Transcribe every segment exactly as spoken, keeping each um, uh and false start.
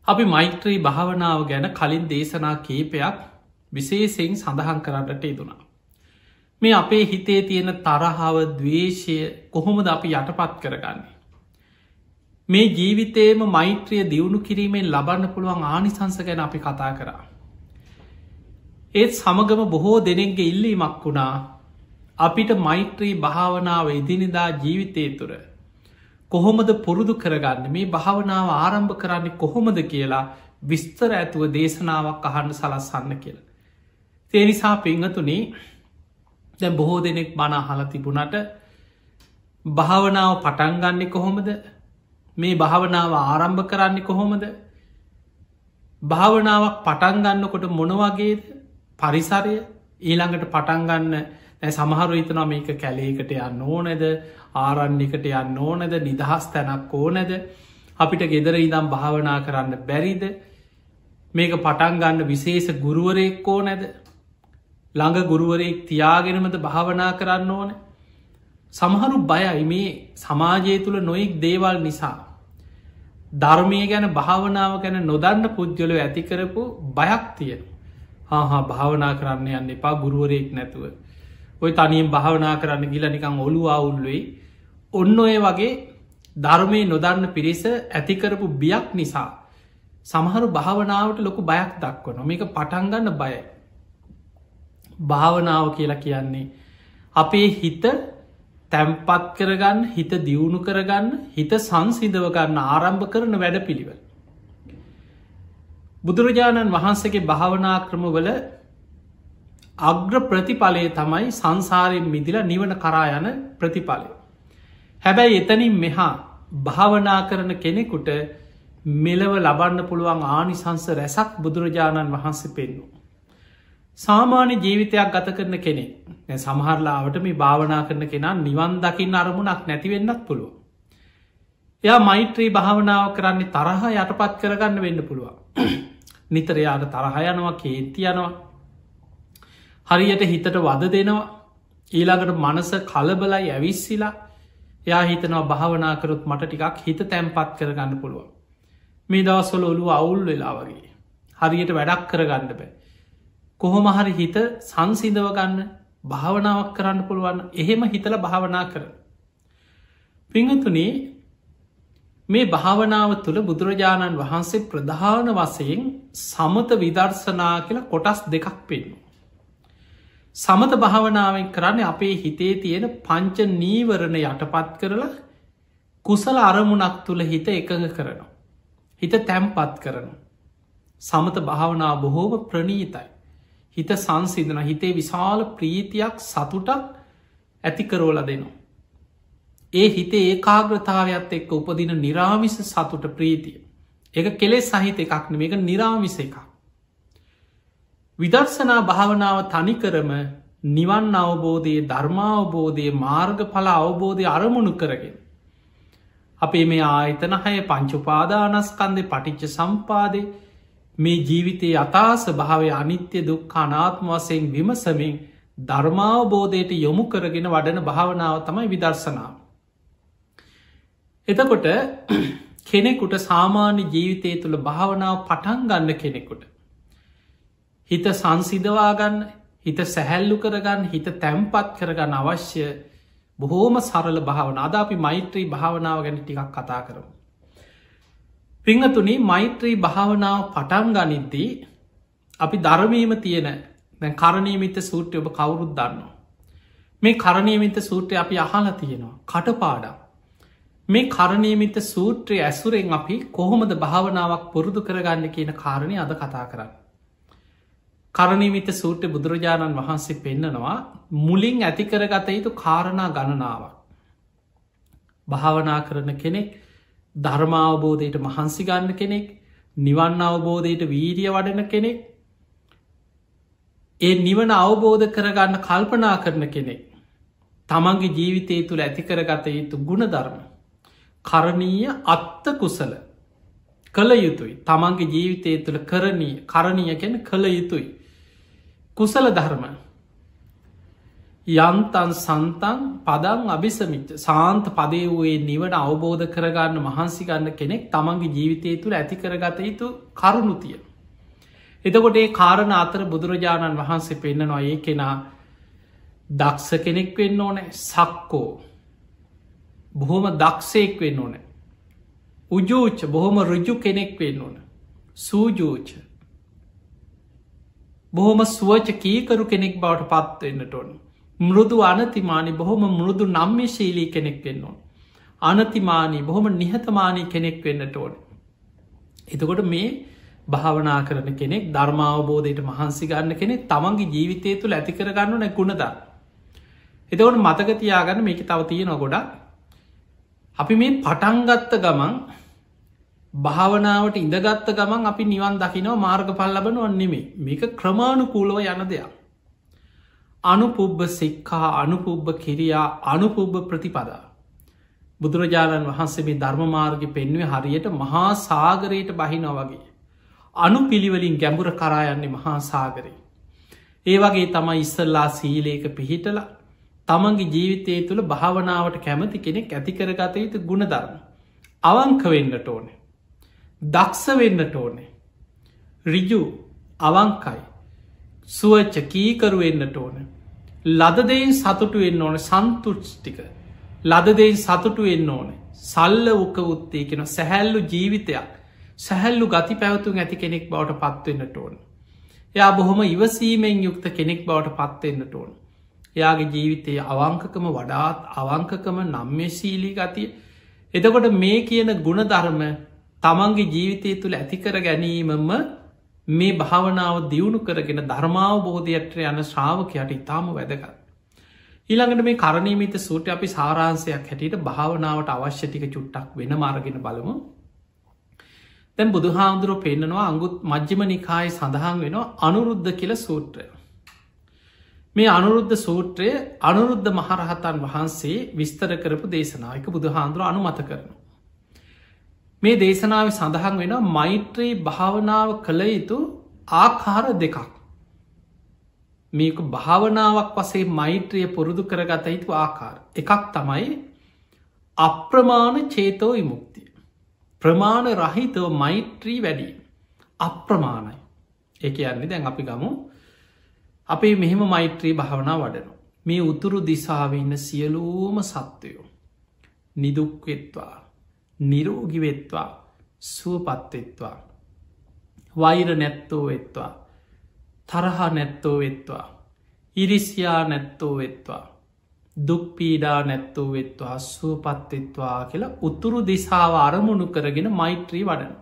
අපි මෛත්‍රී භාවනාව ගැන කලින් දේශනා කීපයක් විශේෂයෙන් සඳහන් කරන්නට යෙදුණා. මේ අපේ හිතේ තියෙන තරහාව දවේශය කොහොමද අපි යටපත් කරගන්නේ. මේ ජීවිතේම මෛත්‍රිය දියුණු කිරීමෙන් ලබන්න පුළුවන් ආනිසංස ගැන අපි කතා කරා. ඒත් සමගම බොහෝ දෙනෙක්ගේ ඉල්ලීමක් වුණා අපිට මෛත්‍රී භාවනාව ඉදිනිදා ජීවිතය තුර කොහොමද පුරුදු කරගන්න මේ භාවනාව ආරම්භ කරන්නේ කොහොමද කියලා විස්තර ඇතුව දේශනාවක් අහන්න සලස්සන්න කියලා. ඒ නිසා පිංහතුනේ දැන් බොහෝ දෙනෙක් බණ අහලා තිබුණට භාවනාව පටන්ගන්නේ කොහොමද මේ භාවනාව ආරම්භ කරන්නේ කොහොමද භාවනාවක් පටන්ගන්නකොට මොනවගේද පරිසරය ඊළඟට පටන්ගන්න සමහරු හිතනවා මේක කැලේකට යන්න ඕනැද ආරන්නකට යන්න ඕනැද නිදහස් තැනක් ඕනැද අපිට ගෙදර ඉදම් භාවනා කරන්න බැරිද මේක පටන්ගන්න විශේෂ ගුරුවරයෙක්කෝ නැද ළඟ ගුරුවරයෙක් තියාගෙනමද භාවනා කරන්න ඕන සමහරු බයයි මේ සමාජය තුළ නොයෙක් දේවල් නිසා ධර්මය ගැන භාවනාව ගැන නොදන්න පුද්ගලව ඇතිකරපු බයක් තියෙන හා භාවනා කරන්න යන්න එපා ගුරුවරයෙක් නැතුව ඔය තනියෙන් භාවනා කරන්න ගිල නිකං ඔලු අවුල්වෙයි ඔන්න ඔය වගේ ධර්මය නොදන්න පිරිස ඇතිකරපු බියක් නිසා සමහරු භාවනාවට ලොකු බයක් දක්වන මේක පටන්ගන්න බයයි භාවනාව කියලා කියන්නේ අපේ හිත තැම්පත් කරගන්න හිත දියුණු කරගන්න හිත සංසිදව ගන්න ආරම්භ කරන වැඩ පිළිවෙල බුදුරජාණන් වහන්සේගේ භාවනා ක්‍රමවල අග්‍ර ප්‍රතිඵලය තමයි සංසාරයෙන් මිදිල නිවන කරා යන ප්‍රතිඵලය. හැබැයි එතනින් මෙහා භාවනා කරන කෙනෙකුට මෙලව ලබන්න පුළුවන් ආනිසංස රැසක් බුදුරජාණන් වහන්සේ පෙන්නු. සාමාන්‍ය ජීවිතයක් ගත කරන කෙනෙ සමහරලාවට මේ භාවනා කරන කෙනා නිවන් දකින්න අරමුණක් නැතිවෙන්නත් පුළුව. එයා මෛත්‍රී භාවනාව කරන්නේ තරහ යටපත් කරගන්න වෙන්න පුළුවන්. නිතරයාට තරහ යනවා කේන්ති යනවා හරියට හිතට වද දෙනවා ඊළඟට මනස කලබලයි ඇවිස්සිලා යා හිතනවා භාවනාකරොත් මට ටිකක් හිත තැම්පත් කරගන්න පුළුවන් මේ දවස්වල ඔලු අවුල් වෙලා වගේ හරියට වැඩක් කරගන්න බෑ කොහොම හරි හිත සංසිදව ගන්න භාවනාවක් කරන්න පුළුවන් එහෙම හිතල භාවනා කර පිංහතුනේ මේ භාවනාව තුළ බුදුරජාණන් වහන්සේ ප්‍රධාන වසයෙන් සමත විදර්ශනා කියලා කොටස් දෙකක් පෙන්නු සමත භාවනාවෙන් කරන්නේ අපේ හිතේ තියෙන පංච නීවරණ යටපත් කරලා කුසල අරමුණක් තුළ හිත එකඟ කරනවා. හිත තැම්පත් කරනවා. සමත භාවනා බොහෝම ප්‍රනීතයි. හිත සංසිදන හිතේ විශාල ප්‍රීතියක් සතුටක් ඇතිකරෝල දෙනවා. ඒ හිතේ ඒකාග්‍රතාවයක්ත් එක්ක උපදින නිරාමිස සතුට ප්‍රීතිය. එක කෙලෙස් සහිත එකක් නෙ මේක නිරාමිස එකක්. විදර්ශනා භාවනාව තනිකරම නිවන් අවබෝධයේ ධර්මාවබෝධය මාර්ග පල අවබෝධය අරමුණු කරගෙන. අපේ මේ ආයතන හය පංචුපාදානස්කන්දය පටිච්ච සම්පාදය මේ ජීවිතයේ අතාස භාවය අනිත්‍ය දුක් අනාත්ම වසයෙන් විමසමින් ධර්මාවබෝධයට යොමු කරගෙන වඩන භාවනාව තමයි විදර්ශනාව. එතකොට කෙනෙකුට සාමාන්‍ය ජීවිතය තුළ භාවනාව පටන් ගන්න කෙනෙකුට හිත සංසිදවාගන්න හිත සැහැල්ලු කරගන්න හිත තැම්පත් කරගන්න අවශ්‍ය බොහෝම සරල භාවන අද අපි මෛත්‍රී භාවනාව ගැන ටිකක් කතා කරමු. පිංහතුනි මෛත්‍රී භාවනාව පටන් ගනිද්දී අපි ධර්මීම තියෙන දැන් කරණීමිත සූට්‍රය ඔබ කවුරුත් දන්නවා. මේ කරණීමිත සූත්‍රය අපි අහලා තියෙනවා කටපාඩම්. මේ කරණීමිත සූත්‍රය ඇසුරෙන් අපි කොහොමද භාවනාවක් පුරුදු කරගන්න කියන කාරණය අද කතා කරන්න. කරණීමිත සූට්‍ර බුදුරජාණන් වහන්සේ පෙන්නනවා මුලින් ඇතිකරගත යුතු කාරණා ගණනාවක්. භාවනා කරන කෙනෙක් ධර්මාවබෝධයට මහන්සි ගන්න කෙනෙක් නිවන් අවබෝධයට වීරිය වඩන කෙනෙක් ඒ නිවන අවබෝධ කරගන්න කල්පනා කරන කෙනෙක් තමන්ගේ ජීවිතය තුළ ඇතිකරගත යුතු ගුණ ධර්ම කරණීය අත්ත කුසල කළ යුතුයි තමන්ගේ ජීවිතය තුළ කරණී කරණීය ගැන කළ යුතුයි කුසල ධර්ම යන්තන් සන්තන් පදං අභිසමිච්ච සාන්ත පදේ වූයේ නිවට අවබෝධ කරගන්න මහන්සි ගන්න කෙනෙක් තමන්ගේ ජීවිතය තුළ ඇති කරගත යුතු කරුණුතිය. එතකොට ඒ කාරණ අතර බුදුරජාණන් වහන්සේ පෙන්න්නනවා ඒ කෙනා දක්ෂ කෙනෙක් වෙන්න ඕනෑ සක්කෝ බොහොම දක්ෂයෙක් වෙන්න ඕනෑ උජූච බොහොම රුජු කෙනෙක් වෙන්න ඕන සූජූච බොහොම සුවච කීකරු කෙනෙක් බවට පත්වවෙන්නට ඕන මෘදු අනතිමානි බොහොම මෘදු නම්්‍යශීලී කෙනෙක් වෙන්න ඕන අනතිමානී බොහොම නිහතමානී කෙනෙක් වෙන්නට ඕන. එතකොට මේ භාවනා කරන කෙනෙක් ධර්මාවබෝධයට මහන්සි ගන්න කෙනෙක් තමන්ගේ ජීවිතය තුළ ඇති කරගන්න නැ ගුණදා. එතකොට මතකතියාගන්න මේක තව තියෙන ගොඩක් අපි මේ පටන්ගත්ත ගමන් භාවනාවට ඉඳගත්ත ගමන් අපි නිවන් දකිනව මාර්ග පල් ලබන වන්නෙමේ මේක ක්‍රමාණුකූලව යන දෙයක්. අනුපුබ්බ සික්කා අනුපුබ්බ කිරියා අනුපුබ්බ ප්‍රතිපදා. බුදුරජාණන් වහන්සේ මේ ධර්මමාර්ග පෙන්වේ හරියට මහා සාගරයට බහිනව වගේ. අනු පිළිවලින් ගැඹුර කරායන්නේ මහා සාගරේ. ඒ වගේ තමයි ඉස්සල්ලා සීලේක පිහිටල තමන්ගේ ජීවිතය තුළ භාවනාවට කැමති කෙනෙක් ඇතිකරගත යුතු ගුණධර්ම. අවංක වෙන්නට ඕනේ. දක්ෂ වෙන්නට ඕනේ. රිජු අවංකයි. සුවච්ච කීකරු වෙන්නට ඕන. ලදදෙයින් සතුටු වෙන්න ඕන සන්තුෂ්ටික. ලදදෙයින් සතුටු වෙන්න ඕන. සල්ල උක උත්තේ කෙන සැහැල්ලු ජීවිතයක් සැහැල්ලු ගති පැවතුන් ඇති කෙනෙක් බවට පත්වවෙන්නට ඕන. එයා බොහොම ඉවසීමෙන් යුක්ත කෙනෙක් බවට පත්වවෙන්නට ඕන. එයාගේ ජීවිතයේ අවංකකම වඩාත් අවංකකම නම්්‍යශීලී ගතිය. එතකොට මේ කියන ගුණධර්ම තමන්ගේ ජීවිතය තුළ ඇතිකර ගැනීමම මේ භාවනාව දියුණු කරගෙන ධර්මාවබෝධයට යන ශ්‍රාවකයට ඉතාම වැදගත්. ඊළඟට මේ කරණීමිත සූට අපි සාරාන්සයක් හැටියට භාවනාවට අවශ්‍යටික චුට්ටක් වෙන මාර්ගෙන බලමු. තැන් බුදු හාමුදුරුව පෙන්න්නනවා අංගුත් මජ්්‍යම නිකායි සඳහන් වෙනවා අනුරුද්ධ කියල සූත්‍රය. මේ අනුරුද්ධ සූත්‍රය අනුරුද්ධ මහරහතන් වහන්සේ විස්තර කරපු දේශනාවක බුදු හාන්දුරුව අනුමත කරනවා. මේ දේශනාව සඳහන් වෙන මෛත්‍රී භාවනාව කළ යුතු ආකාර දෙකක්. මේක භාවනාවක් වසේ මෛත්‍රිය පුරුදු කරගත යුතු ආකාර. එකක් තමයි අප්‍රමාණ චේතෝ විමුක්තිය. ප්‍රමාණ රහිතව මෛත්‍රී වැඩී. අප්‍රමාණයි. එක යන්නේ දැන් අපි ගමු අපේ මෙහෙම මෛත්‍රී භාවනා වඩනු. මේ උතුරු දිසාව ඉන්න සියලූම සත්වයෝ. නිදුක්වෙත්වා. නිරෝගිවෙත්වා සුවපත්වෙත්වා වෛර නැත්තෝ වෙත්වා තරහ නැත්තෝ වෙත්වා ඉරිසියා නැත්තෝ වෙත්වා දුක්පීඩා නැත්තෝ වෙත්වා සුවපත්වෙත්වා කියලා උතුරු දිසාව අරමුණු කරගෙන මෛත්‍රී වඩන.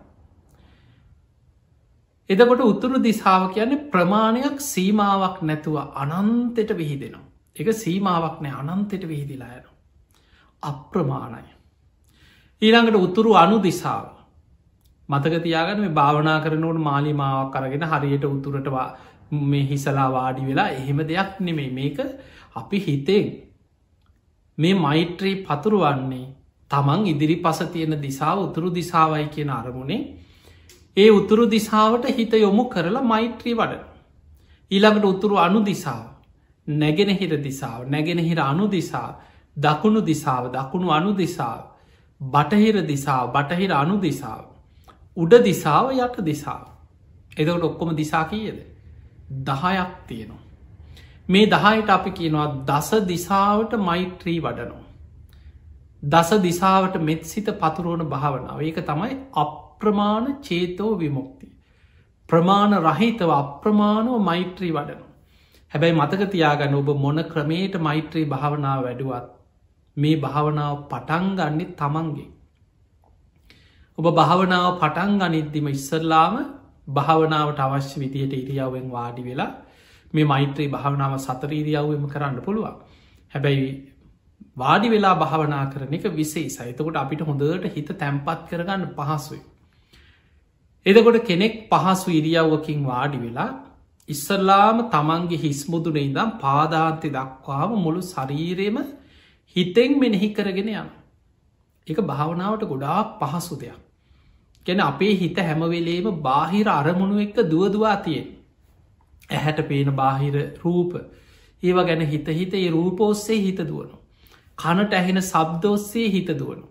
එදකොට උතුරු දිසාව කියන්නේ ප්‍රමාණයක් සීමාවක් නැතුව අනන්තෙට විහිදෙනවා. එක සීමාවක් නෑ අනන්තෙට විහිදිලා යන. අප්‍රමාණයි. ඊළඟට උතුරු අනු දිසාව මතකතියාගන මේ භාවනා කරනවට මාලිමාවක් කරගෙන හරියට උතුරටවා මේ හිසලා වාඩි වෙලා එහෙම දෙයක් නෙමේ මේක අපි හිතෙන් මේ මෛත්‍රී පතුරුවන්නේ තමන් ඉදිරි පස තියෙන දිසාව උතුරු දිසාවයි කියන අරමුණේ ඒ උතුරු දිසාවට හිත යොමු කරලා මෛත්‍රී වඩ. ඊළඟට උතුරු අනු දිසාව නැගෙනහිර දිසාව නැගෙනහිර අනු දිසා දකුණු දිසාව දකුණු අනු දිසාව බටහිර දිසාාව බටහිර අනු දිසාාව උඩ දිසාාව යට දිසාාව එදකට ඔක්කොම දිසා කියද දහයක් තියෙනවා. මේ දහයට අපි කියනවා දස දිසාවට මෛත්‍රී වඩනවා. දස දිසාවට මෙත් සිත පතුරුවන භාවනාව ඒක තමයි අප්‍රමාණ චේතෝ විමුක්ති. ප්‍රමාණ රහිතව අප්‍රමාණව මෛත්‍රී වඩනවා. හැබැයි මතක තියාගන්න ඔබ මොන ක්‍රමයට මෛත්‍රී භාවනාව වැඩුවත් මේ භාවනාව පටන්ගන්නේ තමන්ගේ. ඔබ භාවනාව පටන් ගනිද්දිම ඉස්සරලාම භාවනාවට අවශ්‍ය විදියට ඉරියාවෙන් වාඩි වෙලා මේ මෛත්‍රී භාවනාව සතර ඉරියාවම කරන්න පුළුවන්. හැබැයි වාඩි වෙලා භාවනා කරන එක විසේ සහිතකොට අපිට හොඳට හිත තැම්පත් කරගන්න පහසුයි. එදකොට කෙනෙක් පහසු ඉරියව්වකින් වාඩි වෙලා ඉස්සරලාම තමන්ගේ හිස්මුදුන ඉදම් පාදාන්තය දක්වාම මුළු ශරීරයම හිතෙන් මෙනෙහි කරගෙන යන. එක භාවනාවට ගොඩාක් පහසු දෙයක්. ගැන අපේ හිත හැමවෙලේම බාහිර අරමුණු එක්ක දුවදවා තියෙන්. ඇහැට පේන බාහිර රූප ඒවා ගැන හිත හිත ඒ රූපෝස්සේ හිත දුවනු. කනට ඇහෙන සබ්දෝස්සේ හිත දුවනු.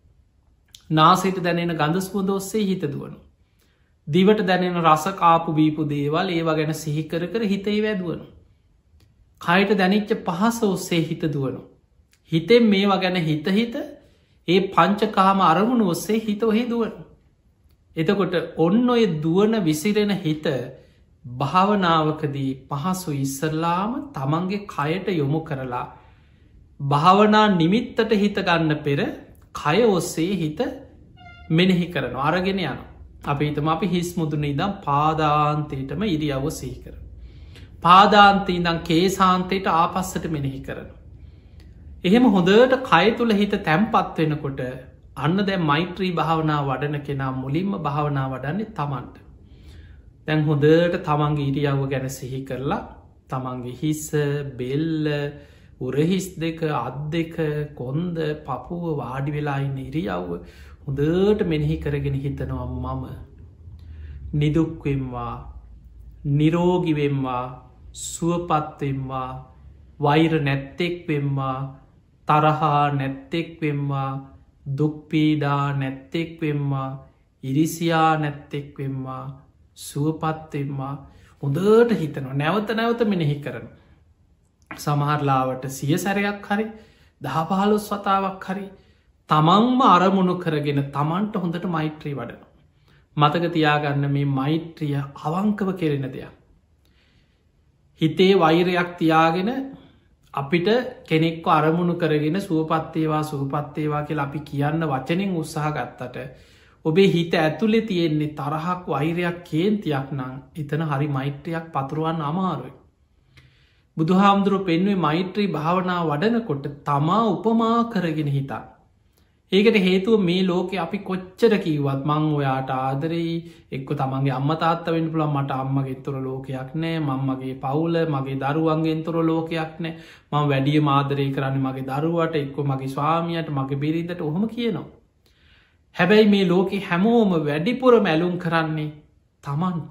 නාසයට දැනෙන ගඳස්පුද ඔස්සේ හිත දුවනු. දිවට දැනෙන රසකාපු බීපු දේවල් ඒවා ගැන සිහිකර කර හිතේ වැදුවනු. කයට දැනිච්ච පහස ඔස්සේ හිත දුවනු. හිතෙන් මේවා ගැන හිත හිත ඒ පංචකාම අරමුණු ඔස්සේ හිත ඔහෙ දුවනු. එතකොට ඔන්න ඔය දුවන විසිරෙන හිත භාවනාවකදී පහසු ඉස්සරලාම තමන්ගේ කයට යොමු කරලා භාවනා නිමිත්තට හිත ගන්න පෙර කය ඔස්සේ හිත මෙනෙහි කරන අරගෙන යන අප හිතම අපි හිස් මුදුන ඉදම් පාදාන්තයටම ඉරියව්ව සිහි කර. පාදාන්තය ඉදම් කේසාන්තයට ආපස්සට මෙනෙහි කරන. එහෙම හොඳට කය තුළ හිත තැම්පත් වෙනකොට අන්න දැ මෛත්‍රී භාවනා වඩන කෙනා මුලින්ම භාවනා වඩන්නේ තමන්ට. දැන් හොඳට තමන්ගේ ඉරියව්ව ගැන සිහි කරලා තමන්ගේ හිස්ස බෙල්ල උරහිස් දෙක අත් දෙක කොන්ද පපුුව වාඩි වෙලාඉන්න ඉරියව්ව හොඳට මෙනෙහි කරගෙන හිතනවා මම නිදුක්වෙම්වා නිරෝගිවෙම්වා සුවපත්වෙම්වා වෛර නැත්තෙක්වෙම්වා තරහා නැත්තෙක්වෙම්වා දුක්පීඩා නැත්තෙක්වෙම්වා ඉරිසියා නැත්තෙක්වෙම්වා සුවපත්වෙම්වා හොඳට හිතනවා නැවත නැවත මෙනෙහි කරන. සමහරලාවට සිය සැරයක් හරි දහපාලොස් වතාවක් හරි තමන්ම අරමුණු කරගෙන තමන්ට හොඳට මෛත්‍රී වඩන. මතක තියාගන්න මේ මෛත්‍රිය අවංකව කෙරෙන දෙයක්. හිතේ වෛරයක් තියාගෙන අපිට කෙනෙක්ව අරමුණු කරගෙන සුවපත්තේවා සුවපත්තේවා කියලා අපි කියන්න වචනෙන් උත්සාහ ගත්තට ඔබේ හිත ඇතුළෙ තියෙන්නේ තරහක් වෛරයක් කේන්තියක් නං එතන හරි මෛත්‍රයක් පතුරුවන් අමාරුයි. බුදුහාමුදුරුව පෙන්වේ මෛත්‍රී භාවනා වඩනකොට තමා උපමා කරගෙන හිතා. ඒකට හේතුව මේ ලෝකෙ අපි කොච්චර කීවත් මං ඔයාට ආදරී එක්ක තමන්ගේ අම්ම තාත්ත වෙන් පුළන් මට අම්මගේ තොර ලෝකයක් නෑ මංමගේ පවුල මගේ දරුවන්ගෙන් තොර ලෝකයක් නෑ මං වැඩිය මාදරය කරන්න මගේ දරුවට එක්කො මගේ ස්වාමියයට මගේ බිරිඳට ඔහොම කියනවා. හැබැයි මේ ලෝකෙ හැමෝම වැඩිපුර මැලුම් කරන්නේ තමන්ට.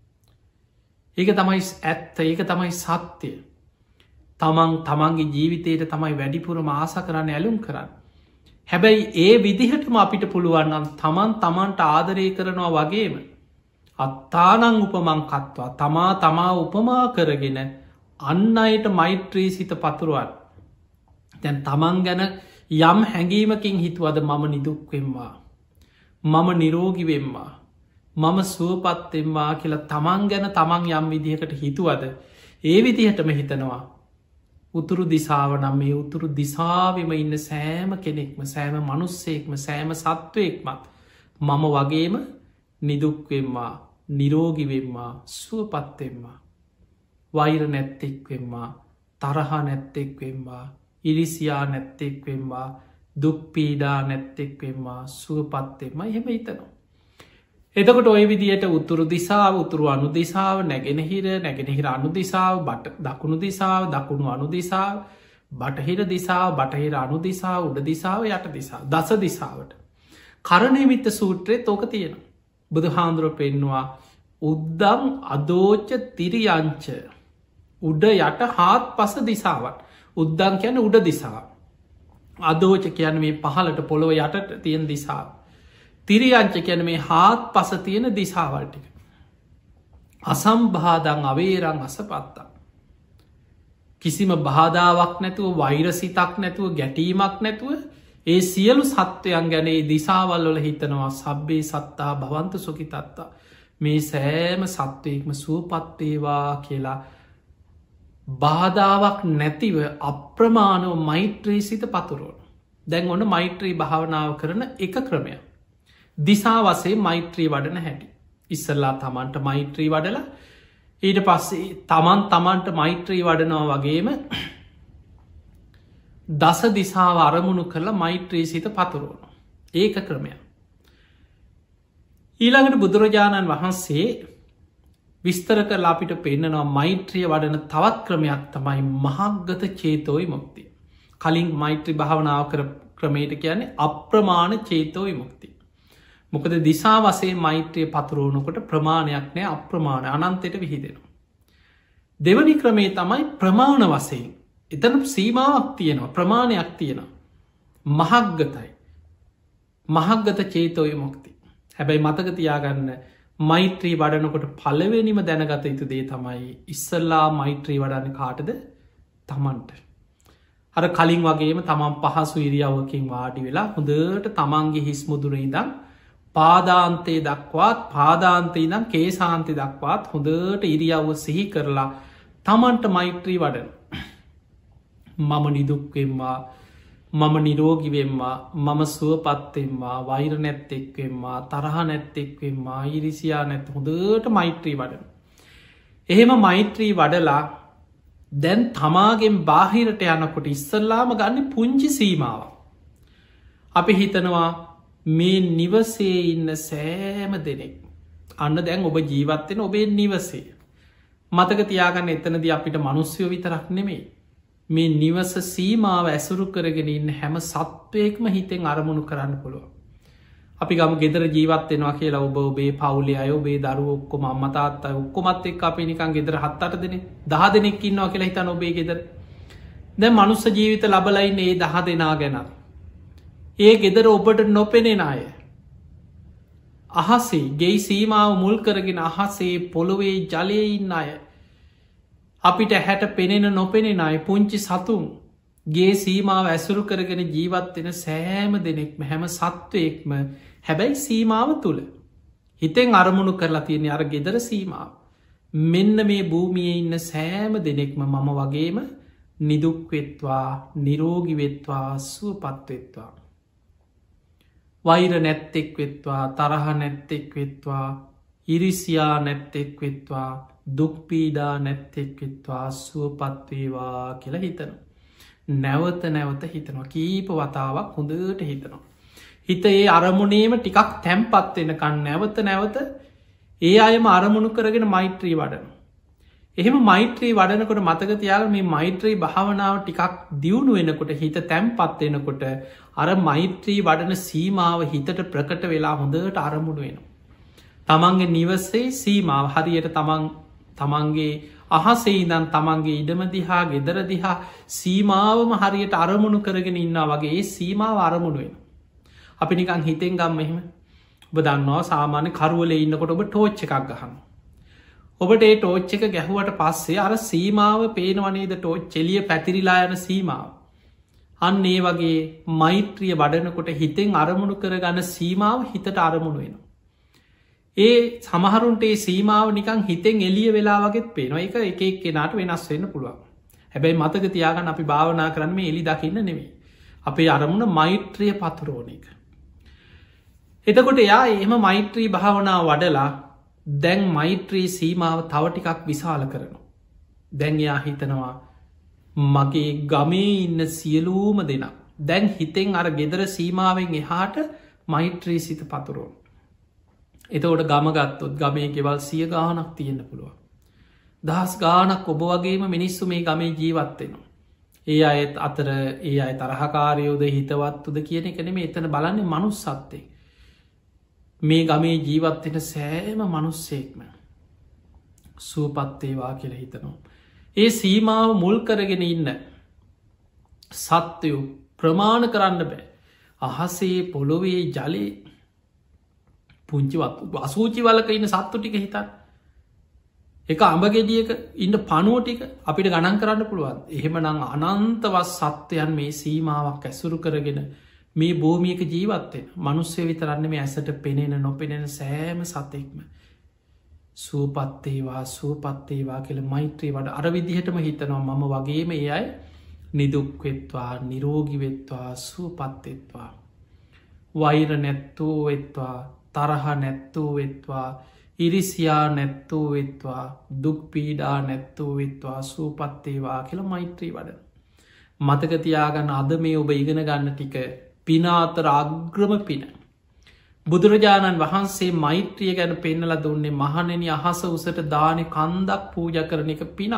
ඒක තමයි ඇත්ත ඒක තමයි සත්‍යය. තමන් තමන්ගේ ජීවිතයට තමයි වැඩිපුර මාස කරන්න ඇලුම් කරන්න. හැබැයි ඒ විදිහටම අපිට පුළුවන්නම් තමන් තමන්ට ආදරය කරනවා වගේම අත්තානං උපමංකත්වා තමා තමා උපමා කරගෙන අන්න අයට මෛත්‍රී සිත පතුරුවන්. තැන් තමන් ගැන යම් හැඟීමකින් හිතුවද මම නිදුක්වෙම්වා. මම නිරෝගිවෙම්වා. මම සුවපත්තෙම්වා කියලා තමන් ගැන තමන් යම් විදිහකට හිතුවද ඒ විදිහටම හිතනවා. උතුරු දිසාව නම් මේ උතුරු දිසාවිම ඉන්න සෑම කෙනෙක්ම සෑම මනුස්සෙක්ම සෑම සත්වයෙක්මත් මම වගේම නිදුක්වෙම්වා නිරෝගිවෙම්වා සුවපත්තෙම්වා වෛර නැත්තෙක්වෙම්වා තරහා නැත්තෙක්වෙම්වා ඉරිසියා නැත්තෙක්වෙම්වා දුක්පීඩා නැත්තෙක්වෙම්වා සුවපත්තෙම එහෙම හිතනවා. එතකොට ඔය විදියට උතුරු දිසාාව උතුරු අනු දිසාාව නැගෙනහිර නැගෙනහිර අනු දිසාාව බට දකුණු දිසාාව දකුණු අනු දිසාාව බටහිර දිසාාව බටහිර අනු දිසා උඩ දිසාාව යට දිසා දස දිසාවට. කරණයමිත්ත සූත්‍රයේ තෝක තියෙන. බුදු හාන්දුරුව පෙන්වා උද්දම් අදෝච්ච තිරියංච උඩ යට හාත් පස දිසාවත් උද්දං කියන උඩ දිසාාව. අදෝච කියන මේ පහලට පොළොව යටට තියෙන දිසාාව. තිරියංච කියන මේ හාත් පස තියෙන දිසාවල්ටික. අසම්බාදං අවේරං අසපත්තා. කිසිම බාධාවක් නැතුව වෛරසිතක් නැතුව ගැටීමක් නැතුව ඒ සියලු සත්වයන් ගැනේ දිසාවල්වල හිතනවා සබ්බේ සත්තා භවන්ත සුකිතත්තා. මේ සෑම සත්වයෙක්ම සුවපත්තේවා කියලා බාධාවක් නැතිව අප්‍රමාණව මෛත්‍රී සිත පතුරුවන. දැන් ඔන්න මෛත්‍රී භාවනාව කරන එක ක්‍රමයක්. දිසා වසේ මෛත්‍රී වඩන හැටි. ඉස්සල්ලා තමන්ට මෛත්‍රී වඩල ඊට පස්සේ තමන් තමන්ට මෛත්‍රී වඩනවා වගේම දස දිසාව අරමුණු කරලා මෛත්‍රී සිත පතුරුවන. ඒක ක්‍රමයක්. ඊළඟට බුදුරජාණන් වහන්සේ විස්තර කරලා අපිට පෙන්න්නනවා මෛත්‍රිය වඩන තවත් ක්‍රමයක් තමයි මහක්ගත චේතෝයි මුක්තිය. කලින් මෛත්‍රී භාවනාව කර ක්‍රමයට කියන්නේ අප්‍රමාණ චේතෝයි මුක්තිය. මොකද දිසා වසේ මෛත්‍රය පතුරුවනකොට ප්‍රමාණයක් නෑ අප්‍රමාණ අනන්තයට විහිදෙනවා. දෙවනි ක්‍රමේ තමයි ප්‍රමාණ වශයෙන්. එතන සීමාවක් තියෙනවා, ප්‍රමාණයක් තියෙනවා. මහග්ගතයි. මහග්ගත චේතෝ විමුක්ති. හැබැයි මතක තියාගන්න මෛත්‍රී වඩනකොට පළවෙනිම දැනගත යුතු දේ තමයි ඉස්සල්ලා මෛත්‍රී වඩන්න කාටද? තමන්ට. අර කලින් වගේම තමන් පහසු ඉරියව්වකින් වාඩි වෙලා හොඳට තමන්ගේ හිස් මුදුන ඉඳන් පාදාන්තයේ දක්වාත් පාදාන්තය ඉඳන් කේසාන්තය දක්වාත් හොඳට ඉරියව්ව සිහි කරලා තමන්ට මෛත්‍රී වඩන. මම නිදුක්වෙම්වා, මම නිරෝගිවෙම්වා, මම සුවපත්තෙම්වා, වෛර නැත්තෙක්වෙම්වා, තරහ නැත්තෙක්වෙම්වා, ඉරිසියා නැත් හොඳට මෛත්‍රී වඩන. එහෙම මෛත්‍රී වඩලා දැන් තමාගෙන් බාහිරට යනකොට ඉස්සල්ලාම ගන්න පුංචි සීමාව. අපි හිතනවා මේ නිවසේ ඉන්න සෑම දෙනෙක් අන්න දැන් ඔබ ජීවත්වෙන ඔබේ නිවසේ. මතක තියාගන්න එතනද අපිට මනුස්්‍යයෝ විතරක් නෙමේ. මේ නිවස සීමාව ඇසුරු කරගෙන ඉන්න හැම සත්වයෙක්ම හිතෙන් අරමුණු කරන්න පුළුව. අපි ගම ගෙදර ජීවත්වෙනවා කියලා ඔබ ඔබේ පවුලේ අය ඔබේ දරුව ඔක්කොම අම්මතාත් අය ඔක්කොමත් එක් අපි නිකන් ගෙදර හත්තට දෙන දහ දෙනෙක් ඉන්නවා කියලා හිතන ඔබේ ගෙදර. දැ මනුස්ස ජීවිත ලබලයින්න ඒ දහ දෙනා ගැන. ඒ ගෙදර ඔබට නොපෙනෙන අය. අහසේ ගෙයි සීමාව මුල් කරගෙන අහසේ පොළොවේ ජලයඉන්න අය. අපිට හැට පෙනෙන නොපෙනෙන අය පුංචි සතුන් ගේ සීමාව ඇසුරු කරගෙන ජීවත්වෙන සෑම දෙනෙක්ම හැම සත්වයෙක්ම හැබැයි සීමාව තුළ. හිතෙන් අරමුණු කරලා තියෙන අර ගෙදර සීමාව. මෙන්න මේ භූමිය ඉන්න සෑම දෙනෙක්ම මම වගේම නිදුක්වෙත්වා, නිරෝගිවෙත්වා, සුවපත්වෙත්වා. වෛර නැත්තෙක් වෙත්වා, තරහ නැත්තෙක් වෙත්වා, ඉරිසියා නැත්තෙක් වෙත්වා, දුක්පීඩා නැත්තෙක් වෙත්වා, සුවපත්වේවා කියලා හිතනවා. නැවත නැවත හිතනවා, කීප වතාවක් හොඳට හිතනවා. හිත ඒ අරමුණේම ටිකක් තැම්පත්වෙනකන් නැවත නැවත ඒ අයම අරමුණු කරගෙන මෛත්‍රී වඩන. එහෙම මෛත්‍රී වඩනකොට මතක තියාග මේ මෛත්‍රී භාවනාව ටිකක් දියුණු වෙනකොට හිත තැම්පත්වෙනකොට අර මෛත්‍රී වඩන සීමාව හිතට ප්‍රකට වෙලා හොඳට අරමුණු වෙන. තමන්ගේ නිවසේ සීමාව හරියට තමන් තමන්ගේ අහසේ ඉදන් තමන්ගේ ඉඩම දිහා ගෙදර දිහා සීමාවම හරියට අරමුණු කරගෙන ඉන්න වගේ ඒ සීමාව අරමුණු වෙන. අපි නිකං හිතෙන් ගම්ම එහෙම ඔබ දන්නවා සාමාන්‍ය කරුවල ඉන්නකොට ඔබ ටෝච්ච එකක් ගහන්න. ඔබට ඒ ටෝච්ච එක ගැහුවට පස්සේ අර සීමාව පේනවනේද ටෝච් චෙලිය පැතිරිලා යන සීමාව. අන්න ඒ වගේ මෛත්‍රිය වඩනකොට හිතෙන් අරමුණු කරගන්න සීමාව හිතට අරමුණු වෙන. ඒ සමහරුන්ට ඒ සීමාව නිකං හිතෙන් එලිය වෙලා වගෙත් පේනවා එක එක එක් කෙනාට වෙනස් වෙන්න පුළුවන්. හැබැයි මතක තියාගන්න අපි භාවනා කරන්න මේ එලි දකින්න නෙමේ. අපේ අරමුණ මෛත්‍රිය පතුරෝණ එක. එතකොට එයා එහෙම මෛත්‍රී භාවනාව වඩලා දැන් මෛත්‍රී සීමාව තව ටිකක් විශාල කරනවා. දැන් එයා හිතනවා මගේ ගමේ ඉන්න සියලූම දෙනා දැන් හිතෙන් අර ගෙදර සීමාවෙන් එහාට මෛත්‍රී සිත පතුරෝන්. එතකොට ගමගත්තොත් ගමේ ගෙවල් සිය ගානක් තියෙන්න්න පුළුවන්. දහස් ගානක් ඔබ වගේම මිනිස්සු මේ ගමේ ජීවත්වෙනවා. ඒ අයත් අතර ඒ අය තරහකාරයෝද හිතවත්තුද කියන එකන මේ එතන බලන්නේ මනුස් සත්තේ. මේ ගමේ ජීවත්වෙන සෑම මනුස්සෙක්ම සුවපත්තේවා කියල හිතනවා. ඒ සීමාව මුල් කරගෙන ඉන්න සත්‍යයෝ ප්‍රමාණ කරන්න බෑ. අහසේ පොළොවේ ජලේ පුංචිවත් අසූචි වලක ඉන්න සත්තු ටික හිතන් එක අඹගෙඩියක ඉන්න පනුව ටික අපිට ගණන් කරන්න පුළුවන්. එහෙම නං අනන්තවස් සත්වයන් මේ සීමාවක් ඇසුරු කරගෙන මේ භූමියක ජීවත්තෙන් මනුස්්‍ය විතරන්න මේ ඇසට පෙනෙන නොපෙනෙන සෑම සතෙක්ම සූපත්තේවා සූපත්තේවා කියල මෛත්‍රී වඩ අර විදිහටම හිතනවා මම වගේම ඒ අයි නිදුක්වෙත්වා නිරෝගිවෙත්වා සූපත්තෙත්වා වෛර නැත්තෝ වෙත්වා තරහ නැත්තෝ වෙත්වා ඉරිසියා නැත්තෝ වෙත්වා දුක්පීඩා නැත්තෝ වෙත්වා සූපත්තේවා කියල මෛත්‍රී වඩ. මතකතියාගන්න අද මේ ඔබ ඉගෙන ගන්න ටික පිනාතර අග්‍රම පින. බුදුරජාණන් වහන්සේ මෛත්‍රිය ගැන පෙන්නල දුන්නේ මහනෙන අහස උසට දානෙ කන්දක් පූජ කරන එක පිනා.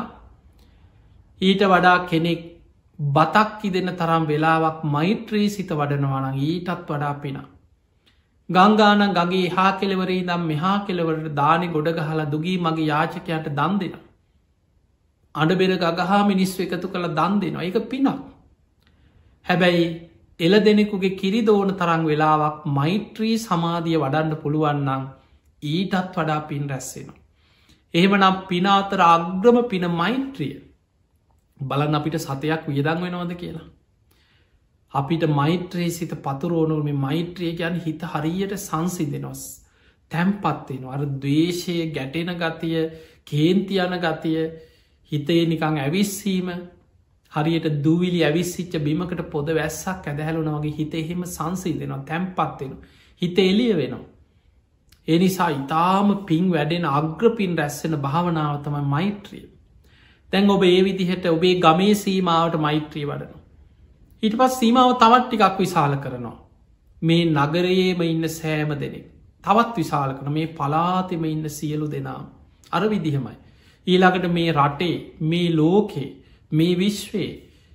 ඊට වඩා කෙනෙක් බතක්කි දෙන්න තරම් වෙලාවක් මෛත්‍රී සිත වඩනවන ඊටත් වඩා පිනා. ගංගාන ගගේ හා කෙලවරේ දම් මෙහා කෙලවරට දානෙ ගොඩ ගහලා දුගී මගේ යාචකයට දන් දෙෙන. අඩබෙර ගගහා මිනිස්ව එකතු කළ දන් දෙනවා එක පිනක්. හැබැයි එල දෙනෙකුගේ කිරිදෝන තරං වෙලාවක් මෛත්‍රී සමාධිය වඩන්න පුළුවන්නම් ඊටත් වඩා පින් රැස්සෙනවා. එහෙමනම් පිනාතර අග්‍රම පින මෛත්‍රිය බලන්න අපිට සතයක් වියදං වෙනවද කියලා. අපිට මෛත්‍රයේ සිත පතුරෝනුව මේ මෛත්‍රිය ගැන හිත හරියට සංසිදෙනොස් තැම්පත්වෙන අර දවේශය ගැටෙන ගතිය කේන්තියන ගතිය හිතේ නිකං ඇවිස්සීම හරියට දූවිලි ඇවිස්සිච්ච බිමකට පොද වැස්සක් ඇදහැලුන වගේ හිත එහෙම සංසිදෙනවා තැම්පත්වෙන හිත එලිය වෙනවා. එනිසා ඉතාම පින් වැඩෙන අග්‍රපින් රැස්සෙන භාවනාව තමයි මෛත්‍රිය. තැන් ඔබ ඒ විදිහට ඔබේ ගමේ සීමාවට මෛත්‍රී වඩනවා. ඊට පස් සීමාව තවත් ටිකක් විශාල කරනවා. මේ නගරයේම ඉන්න සෑම දෙනෙක් තවත් විශාල කරන මේ පලාතෙම ඉන්න සියලු දෙනා අර විදිහමයි. ඊළඟට මේ රටේ මේ ලෝකේ මේ විශ්වයේ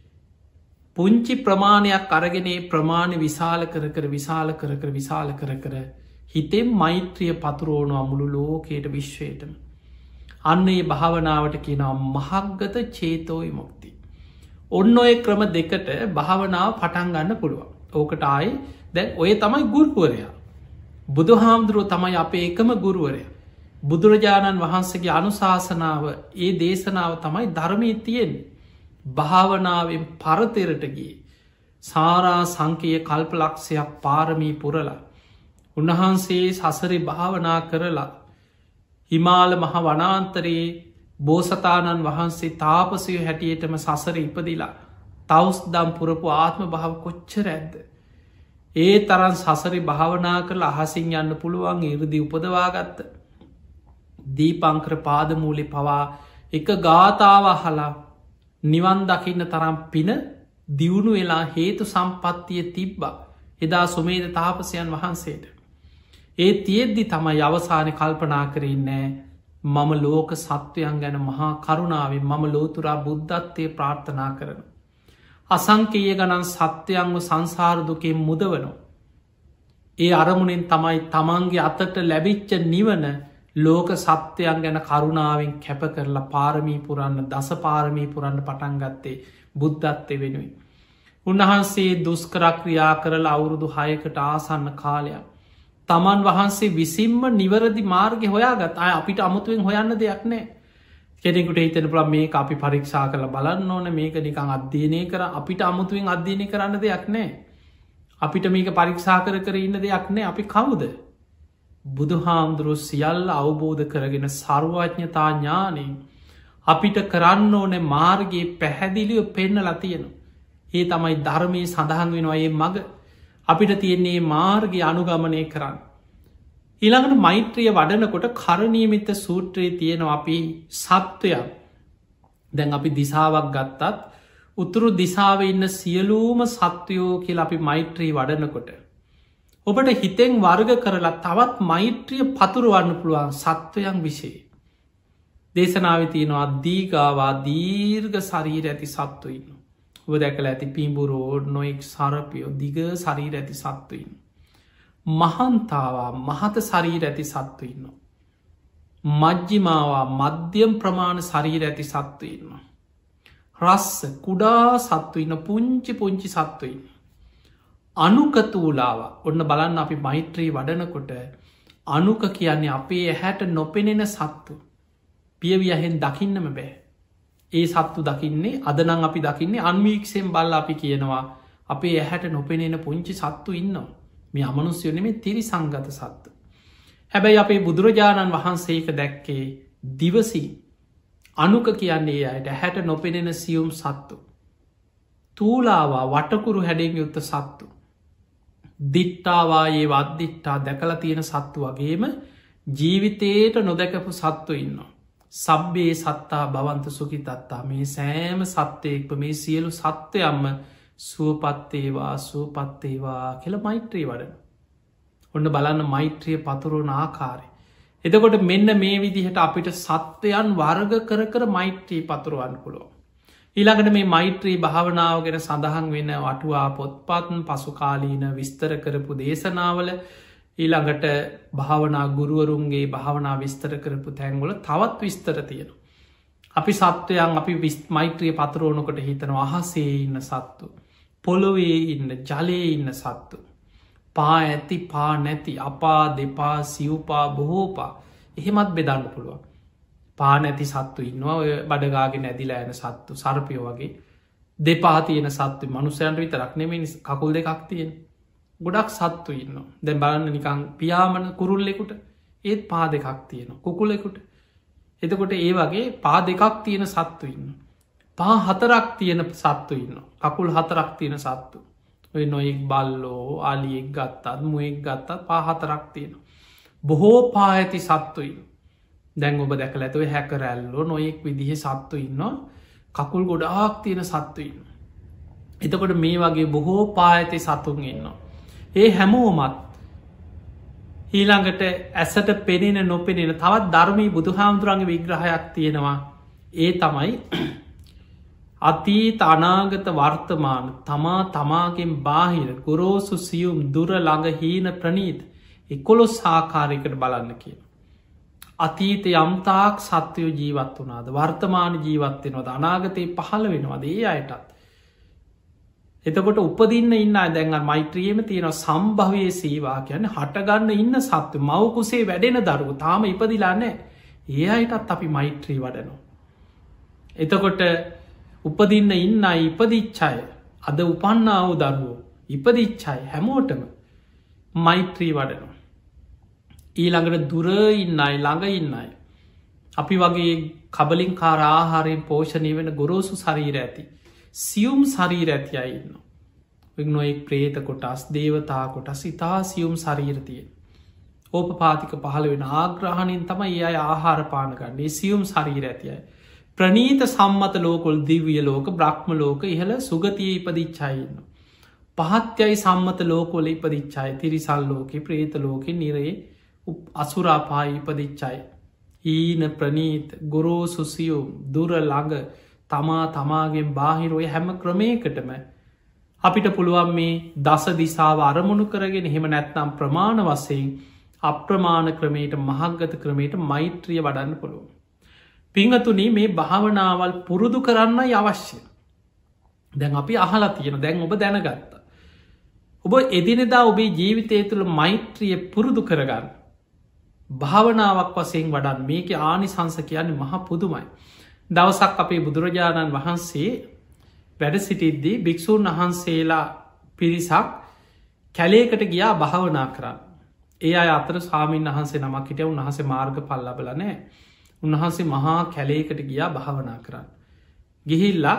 පුංචි ප්‍රමාණයක් අරගෙනේ ප්‍රමාණ විශාල කර කර විශාල කර කර විශාල කර කර හිතෙන් මෛත්‍රිය පතුරෝනු අමුළු ලෝකයට විශ්වයටම. අන්න ඒ භාවනාවට කියනවා මහක්ගත චේතෝයි මුක්ති. ඔන්න ඔය ක්‍රම දෙකට භාවනාව පටන් ගන්න පුළුවන්. ඕකට ආයි දැන් ඔය තමයි ගුරුවරයා. බුදු හාමුදුරුව තමයි අපේ එකම ගුරුවරය. බුදුරජාණන් වහන්සේගේ අනුශාසනාව ඒ දේශනාව තමයි ධර්මී තියෙන් භාවනාවෙන් පරතෙරටගේ සාරා සංකය කල්පලක්ෂයක් පාරමී පුරලා. උන්වහන්සේ සසරි භාවනා කරලා හිමාල මහ වනාන්තරයේ බෝසතාණන් වහන්සේ තාපසය හැටියටම සසර ඉපදිලා තවස් දම් පුරපු ආත්ම භාව කොච්චර ඇද්ද. ඒ තරන් සසරි භාවනා කරල අහසින් යන්න පුළුවන් ඉරදි උපදවාගත්ත. දීපංකර පාදමූලි පවා එක ගාථාව හලා නිවන් දකින්න තරම් පින දියුණු වෙලා හේතු සම්පත්තිය තිබ්බා එදා සුමේද තාපසයන් වහන්සේට. ඒ තියෙද්දි තමයි අවසානය කල්පනා කරන්නෑ මම ලෝක සත්වයන් ගැන මහා කරුණාවෙන් මම ලෝතුරා බුද්ධත්වය ප්‍රාර්ථනා කරන. අසංකයේ ගණන් සත්‍යයන්ව සංසාරදුකෙන් මුදවනෝ. ඒ අරමුණෙන් තමයි තමන්ගේ අතට ලැබිච්ච නිවන ලෝක සත්‍යයන් ගැන කරුණාවෙන් කැප කරලා පාරමී පුරන්න දස පාරමී පුරන්න පටන්ගත්තේ බුද්ධත්වය වෙනුවෙන්. උන්වහන්සේ දුස්කරක්‍රියා කරල අවුරුදු හයකට ආසන්න කාලයක්. තමන් වහන්සේ විසින්ම නිවරදි මාර්ග හොයාගත් අය අපිට අමුතුවෙන් හොයන්න දෙයක් නෑ. කෙනෙකුට හිතන පුළ මේ අපි පරීක්ෂා කළ බලන්න ඕන මේක නිකං අධ්‍යයනය කර අපිට අමුතුවෙන් අධ්‍යයනය කරන්න දෙයක් නෑ. අපිට මේක පරීක්ෂා කර කර ඉන්න දෙයක් නෑ අපි කවුද. බුදු හාමුදුරුව සියල්ල අවබෝධ කරගෙන සර්වඥතා ඥානයෙන් අපිට කරන්න ඕන මාර්ගයේ පැහැදිලිව පෙන්න ලතියෙන. ඒ තමයි ධර්මය සඳහන් වෙනවා ඒ මග අපිට තියෙන්නේ මාර්ගය අනුගමනය කරන්න. ඊළඟට මෛත්‍රිය වඩනකොට කරණීමිත සූත්‍රයේ තියෙනවා අපි සත්වයක් දැන් අපි දිසාවක් ගත්තත් උතුරු දිසාව ඉන්න සියලූම සත්වයෝ කියල අපි මෛත්‍රී වඩනකොට. ඔබට හිතෙන් වර්ග කරලා තවත් මෛත්‍රිය පතුරුවන්න පුළුවන් සත්වයන් විෂේ. දේශනාව තියෙනවා දීගාවා දීර්ග ශරීර ඇති සත්තුවන්න. ඔබ දැකල ඇති පිඹුරෝ නොෙක් සරපයෝ දිග ශරීර ඇති සත්තුවන්න. මහන්තාවා මහත ශරීර ඇති සත්තුවන්න. මජ්ජිමාවා මධ්‍යම් ප්‍රමාණ ශරීර ඇති සත්තුවන්න. රස්ස කුඩා සත්තුවන්න පුංචි පුංචි සත්තුවන්න. අනුකතූලාව ඔන්න බලන්න අපි මෛත්‍රී වඩනකොට අනුක කියන්නේ අපේ ඇහැට නොපෙනෙන සත්තු පියවියහෙන් දකින්නම බෑ. ඒ සත්තු දකින්නේ අදනං අපි දකින්නේ අන්වීක්ෂයෙන් බල්ල අපි කියනවා අපේ ඇහැට නොපෙනෙන පුංචි සත්තු ඉන්නවා. මේ අමනුස්යෝනෙ මේ තිරි සංගත සත්තු. හැබැයි අපේ බුදුරජාණන් වහන්සේක දැක්කේ දිවසි අනුක කියන්නේ අයට හැට නොපෙනෙන සියුම් සත්තු. තූලාවා වටකුරු හැඩෙන් යුත්ත සත්තු. දිට්ටාවායේ වද්දිට්ටා දැකල තියෙන සත්තු වගේම ජීවිතයට නොදැකපු සත්තු ඉන්නවා. සබ්බේ සත්තා බවන්ත සුකි තත්තා මේ සෑම සත්‍යයෙක්ප මේ සියලු සත්‍යයම්ම සුවපත්තේවා සුවපත්තේවා කියල මෛත්‍රී වඩන. ඔන්න බලන්න මෛත්‍රිය පතුරුවන ආකාරය. එතකොට මෙන්න මේ විදිහට අපිට සත්වයන් වර්ග කර කර මෛත්‍රී පතුරුවන් පුලෝ. ඊළඟට මේ මෛත්‍රී භාවනාව ගැන සඳහන් වෙන වටුවා පොත්පත්න් පසුකාලීන විස්තර කරපු දේශනාවල ඊළඟට භාවනා ගුරුවරුන්ගේ භාවනා විස්තර කරපු තැන්ගොල තවත් විස්තර තියෙන. අපි සත්වයන් අපි විස් මෛත්‍රිය පතරෝනකොට හිතන අහසේ ඉන්න සත්තු. පොළොවේ ඉන්න ජලයේ ඉන්න සත්තු. පා ඇති පා නැති අපා දෙපා සිව්පා බොහෝපා එහෙමත් බෙදන්න පුළුවන්. පා නැති සත්තු ඉන්නවා ඔය බඩගාගෙන ඇදිලා ඇන සත්තු සර්පයෝ වගේ දෙපා තියෙන සත්තු මනුසයන්ට විතරක් නෙමෙයි කකුල් දෙකක් තියෙන ගොඩක් සත්තු ඉන්න. දැන් බලන්න නිකං පියාමන කුරුල්ලෙකුට ඒත් පා දෙකක් තියෙන කුකුලෙකුට. එතකොට ඒ වගේ පා දෙකක් තියෙන සත්තු ඉන්න. පා හතරක් තියෙන සත්තු ඉන්න කකුල් හතරක් තියෙන සත්තු. ඔය නොයෙක් බල්ලෝ අලියෙක් ගත්තත් මුවෙක් ගත්තත් පා හතරක් තියෙන. බොහෝ පා ඇති සත්තුයින් දැන් ඔබ දැකල ඇතුව හැකරැල්ලෝ නොයෙක් විදිහ සත්තු ඉන්න කකුල් ගොඩාක් තියෙන සත්තු ඉන්න. එතකොට මේ වගේ බොහෝ පා ඇති සතුන් ඉන්න. ඒ හැමෝමත් ඊළඟට ඇසට පෙනෙන නොපෙනෙන තවත් ධර්මී බුදු හාමුදුරන්ගේ විග්‍රහයක් තියෙනවා. ඒ තමයි අතීත අනාගත වර්තමාන තමා තමාගෙන් බාහිර ගොරෝසු සියුම් දුර ළඟ හීන ප්‍රනීත් එකොළොස් ආකාරයකට බලන්න කිය. අතීත යම්තාක් සත්‍යයෝ ජීවත් වනාද වර්තමාන ජීවත්වෙනවද අනාගතයේ පහළ වෙනවද ඒ අයටත්. එතකොට උපදින්න ඉන්න දැන් මෛත්‍රියම තියෙන සම්භවයේ සේවා කියන්න හටගන්න ඉන්න සත්තු මවකුසේ වැඩෙන දරුව තාම ඉපදිලානෑ ඒ අයටත් අපි මෛත්‍රී වඩනවා. එතකොට උපදින්න ඉන්න ඉපදිච්චාය අද උපන්නාව දරුවෝ ඉපදිච්චාය හැමෝටම මෛත්‍රී වඩනවා. ඊළඟට දුර ඉන්නයි ළඟ ඉන්නයි. අපි වගේ කබලින් කාර ආහාරයෙන් පෝෂණය වෙන ගොරෝසු ශරීර ඇති. සියුම් ශරීර ඇති අය ඉන්න. නොෙක් ප්‍රේත කොටස් දේවතා කොටස් ඉතා සියුම් ශරීරතියෙන්. ඕප පාතික පහළ වෙන ආග්‍රහණයෙන් තම ඒ අය ආහාරපානගන්නේ සියුම් ශරීර ඇතියයි. ප්‍රනීත සම්මත ලෝකොල් දිවිය ලෝක බ්‍රහ්ම ලෝක ඉහළ සුගතිය ඉපදිච්චායන්න. පහත්යයි සම්මත ලෝකොල ඉපදිච්චාය තිරිසල් ලෝක ප්‍රේත ලෝක නිරේ අසුරාපායි ඉපදිච්චාය. ඊන ප්‍රනීත ගොරෝ සුසියුම් දුර ළඟ තමා තමාගෙන් බාහිරෝය හැම ක්‍රමයකටම අපිට පුළුවන් මේ දස දිසාව අරමුණු කරගෙන හෙම නැත්නම් ප්‍රමාණ වසයෙන් අප්‍රමාණ ක්‍රමයට මහක්ගත ක්‍රමයට මෛත්‍රිය වඩන්න පුළුවන්. පිංහතුනී මේ භාවනාවල් පුරුදු කරන්නයි අවශ්‍ය. දැන් අපි අහලා තියෙන දැන් ඔබ දැනගත්ත. ඔබ එදිනෙදා ඔබේ ජීවිතය තුළ මෛත්‍රිය පුරුදු කරගන්න. භාවනාවක් වසයෙන් වඩන් මේක ආනිසංස කියන්නේ මහ පුදුමයි. දවසක් අපේ බුදුරජාණන් වහන්සේ වැඩ සිටිද්දී භික්‍ෂූන් වහන්සේලා පිරිසක් කැලේකට ගියා භාවනා කරන්න. ඒ අය අතර ස්වාමීන් වහන්සේ නමක් හිට උන්හසේ මාර්ග පල්ලබල නෑ. උන්වහන්සේ මහා කැලේකට ගියා භාවනා කරන්න. ගිහිල්ලා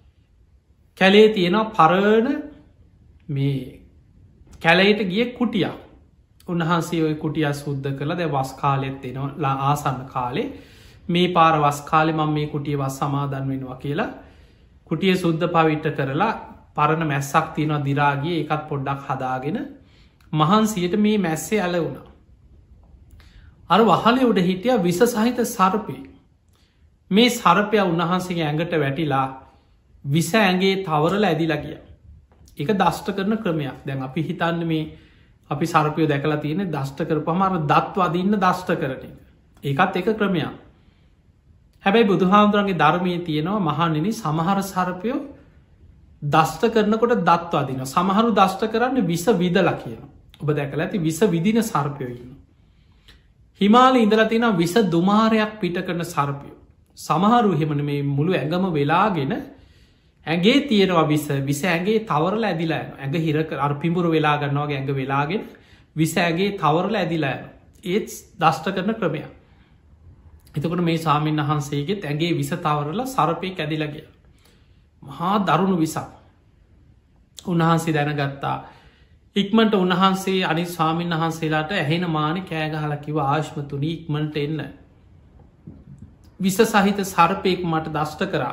කැලේ තියෙනවා පරණ මේ කැලේට ගිය කුටියක්. උන්වහන්සේ ඔය කුටිය සුද්ධ කළ දැ වස් කාලෙත් එනවා ආසන්න කාලේ මේ පාර වස් කාලෙ මම මේ කුටිය වස් සමාදන් වෙනවා කියලා කුටිය සුද්ධ පවිට්ට කරලා පරණ මැස්සක් තියෙනවා දිරාගේ එකත් පොඩ්ඩක් හදාගෙන මහන්සියට මේ මැස්සේ ඇල වුණා. අර වහලේ උඩ හිටිය විස සහිත සර්පය. මේ සර්පය උන්වහන්සේගේ ඇඟට වැටිලා විස ඇගේ තවරල ඇදිලා ගිය. එක දෂ්ට කරන ක්‍රමයක් දැන් අපි හිතන්න මේ අපි සර්පයෝ දැකලා තියෙන දෂ්ට කරපහමර දත්වාදන්න දෂ්ට කරන ඒකත් එක ක්‍රමයක්. හැබැයි බුදුහාමුදුරන්ගේ ධර්මය තියෙනවා මහනිනි සමහර සර්පයෝ දෂ්ට කරනකොට දත්වාදින සමහරු දෂ්ට කරන්න විස විදලා කියන ඔබ දැකලා ඇති විස විදින සර්පයෝ ඉන්න. හිමාල ඉඳලා තියෙන විස දුමාරයක් පිට කරන සර්පයෝ. සමහරු හෙමන මේ මුළු ඇඟම වෙලාගෙන ඇගේ තියෙනවා විස විස ඇගේ තවරල ඇදිලා ඇඟ හිරක අර පිඹුරු වෙලා ගන්නවාගේ ඇඟ වෙලාගෙන විස ඇගේ තවරල ඇදිලා ඒත් දෂ්ට කරන ක්‍රමයක්. එතකොට මේ සාමීන් වහන්සේගෙත් ඇගේ විස තවරල සරපය ඇදිලගිය. මහා දරුණු විසක් උන්වහන්සේ දැනගත්තා. ඉක්මට උන්වහන්සේ අනි ස්වාමීන් වහන්සේලාට ඇහෙන මාන කෑගහලකිව ආශ්මතුනි ඉක්මට එන්න. විස සහිත සර්පයෙක් මට දෂ්ට කරා.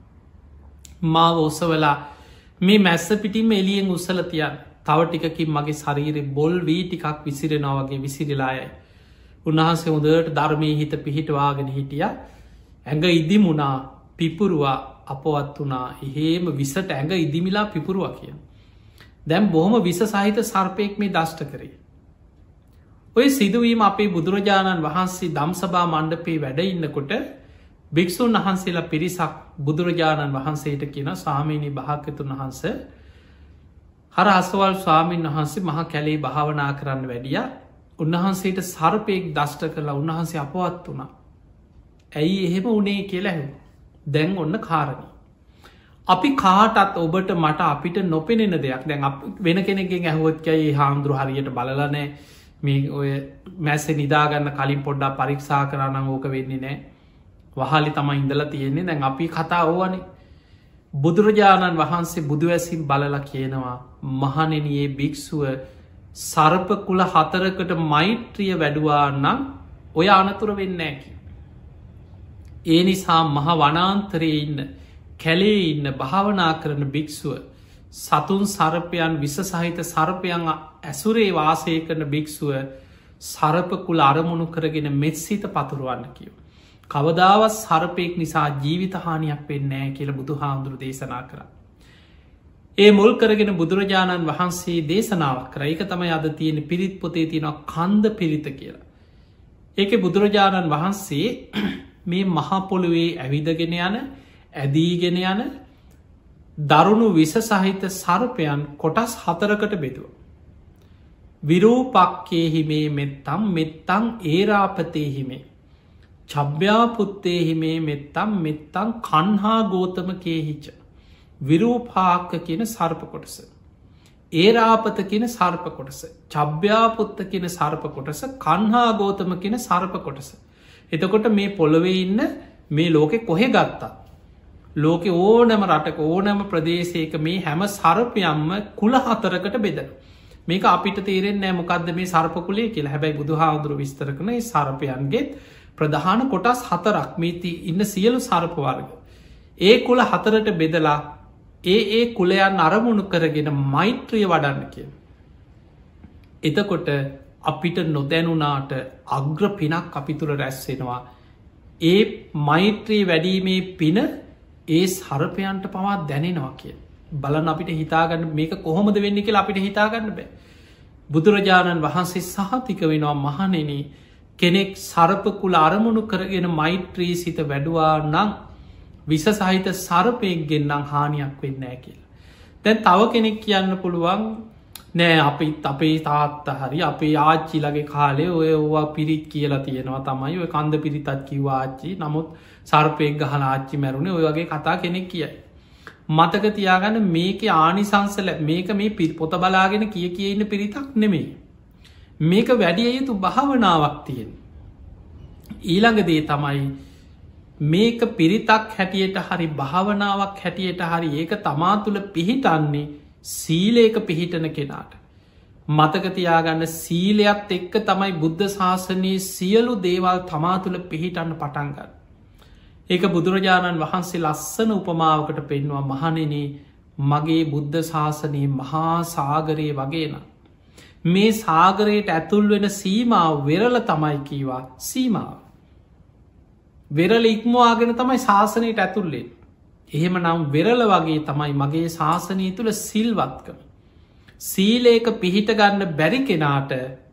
මාව ඔසවලා මේ මැස්ස පිටිම එලියෙන් උසල තියන් තව ටිකකින් මගේ ශරීරෙ බොල් වී ටිකක් විසිරෙනවාගේ විසිරිලායයි. උන්වහන්සේ හොදට ධර්මය හිත පිහිටවාගෙන හිටිය ඇඟ ඉදිමුණා පිපුරුවා අපවත් වනා එහෙම විසට ඇඟ ඉදිමිලා පිපුරුවා කිය. දැම් බොහොම විස සහිත සර්පයෙක් මේ දෂ්ට කරේ. ඔය සිදුවීම අපේ බුදුරජාණන් වහන්සේ දම්සභා මණ්ඩපේ වැඩ ඉන්නකොට භික්‍ෂූන් වහන්සේලා පිරිසක් බුදුරජාණන් වහන්සේට කියන ස්වාමීණී භාග්‍යවතුන් වහන්ස හර අසවල් ස්වාමීන් වහන්සේ මහා කැලේ භාවනා කරන්න වැඩිය උන්වහන්සේට සර්පයෙක් දෂ්ට කරලා උන්වහන්සේ අපවත් වුණා. ඇයි එහෙම උනේ කියලා ඇහුවා. දැන් ඔන්න කාරණා. අපි කාටත් ඔබට මට අපිට නොපෙනෙන දෙයක් දැන් වෙන කෙනෙකින් ඇහුවොත්කයි හාමුදුරු හරියට බලලනෑ මේ ඔය මැස්ස නිදාගන්න කලින් පොඩ්ඩා පරීක්ෂා කරන්න ඕක වෙන්නේ නෑ වහලි තමයි ඉඳලා තියෙන්නේ දැන් අපි කතා ඕවනේ බුදුරජාණන් වහන්සේ බුදුවැසින් බලලා කියනවා මහනෙනයේ භික්‍ෂුව සර්පකුල හතරකට මෛත්‍රිය වැඩුවා නම් ඔය අනතුර වෙන්න ඇකි. ඒ නිසා මහ වනාන්තරයේ ඉන්න කැලේ ඉන්න භාවනා කරන භික්‍ෂුව සතුන් සර්පයන් විස සහිත සර්පයන් ඇසුරේ වාසය කරන භික්‍ෂුව සර්පකුල අරමුණු කරගෙන මෙත් සිත පතුරුවන්න කියව. කවදාවත් සර්පයෙක් නිසා ජීවිතහානියක් වෙන්නෑ කියල බුදු හාමුදුරු දේශනා කර. ඒ මුල් කරගෙන බුදුරජාණන් වහන්සේ දේශනාවක් කර එක තමයි අද තියෙන පිරිත් පොතේ තියෙනවා කන්ද පිරිත කියලා. ඒක බුදුරජාණන් වහන්සේ මේ මහපොළුවේ ඇවිදගෙන යන ඇදීගෙන යන දරුණු විස සහිත සර්පයන් කොටස් හතරකට බෙදුව. විරූපක්කේහිමේ මෙත්තම් මෙත්තං ඒරාපතේහිමේ චබ්‍යාපුත්තේහිමේ මෙත්තම් මෙත්තං කන්හා ගෝතම කේහිච විරූපාක්ක කියන සර්ප කොටස. ඒරාපත කියන සර්ප කොටස චබ්‍යාපුත්ත කියන සර්ප කොටස කන්හා ගෝතම කියන සර්ප කොටස. එතකොට මේ පොළොවේ ඉන්න මේ ලෝකෙ කොහෙ ගත්තා. ලෝකෙ ඕනම රටක ඕනම ප්‍රදේශයක මේ හැම සර්පයම්ම kuල හතරකට බෙදන. මේක අපිට තේරෙන් නෑ මොකක්ද මේ සර්පකුලේ කියලා හැබැයි බුදු හාමුදුරු විස්තර කන සර්පයන්ගේ ප්‍රධාන කොටස් හතරක් මේති ඉන්න සියලු සර්පවර්ග. ඒ කුල හතරට බෙදලා ඒ ඒ කුලයන් අරමුණු කරගෙන මෛත්‍රිය වඩන්න කිය. එතකොට අපිට නොදැනුනාට අග්‍ර පිනක් අපි තුළ රැස්සෙනවා. ඒ මෛත්‍රී වැඩීමේ පින ඒ සර්පයන්ට පවා දැනෙනවා කිය. බලන් අපිට හිතාගන්න මේක කොහොමද වෙන්න කියලා අපිට හිතාගන්න බෑ. බුදුරජාණන් වහන්සේ සහතික වෙනවා මහනෙන කෙනෙක් සර්පකුල අරමුණු කරගෙන මෛත්‍රී සිත වැඩුවා නං විස සහිත සර්පයෙක්ගෙන් නං හානියක් වෙන්න ෑ කියලා. දැන් තව කෙනෙක් කියන්න පුළුවන් නෑ අපිත් අපේ තාත්ත හරි අපේ ආච්චිලගේ කාලේ ඔය ඕවා පිරිත් කියලා තියෙනවා තමයි ඔය කන්ද පිරිතත් කිව්ව ආච්චි නමුත් සර්පයෙක් ගහන ආච්චි මැරුණේ ඔය වගේ කතා කෙනෙක් කියයි. මතක තියාගන්න මේක ආනිසංසල මේක මේ පිරි පොත බලාගෙන කිය කිය ඉන්න පිරිතක් නෙමේ. මේක වැඩිය යුතු භාවනාවක් තියෙන. ඊළඟදේ තමයි මේක පිරිතක් හැටියට හරි භාවනාවක් හැටියට හරි ඒක තමා තුළ පිහිටන්නේ සීලේක පිහිටන කෙනාට. මතකතියාගන්න සීලයක්ත් එක්ක තමයි බුද්ධ ශාසනයේ සියලු දේවල් තමා තුළ පිහිටන්න පටන්ගන්න. ඒක බුදුරජාණන් වහන්සේ ලස්සන උපමාවකට පෙන්වා මහනෙනේ මගේ බුද්ධ ශාසනයේ මහා සාගරයේ වගේන. මේ සාගරයට ඇතුල් වෙන සීමාව වෙරල තමයි කීවා සීමාව. වෙරල ඉක්මවාගෙන තමයි ශාසනයට ඇතුල්ලේ. එහෙම නම් වෙරල වගේ තමයි මගේ ශාසනය තුළ සිල්වත්කම. සීලේක පිහිට ගන්න බැරි කෙනාට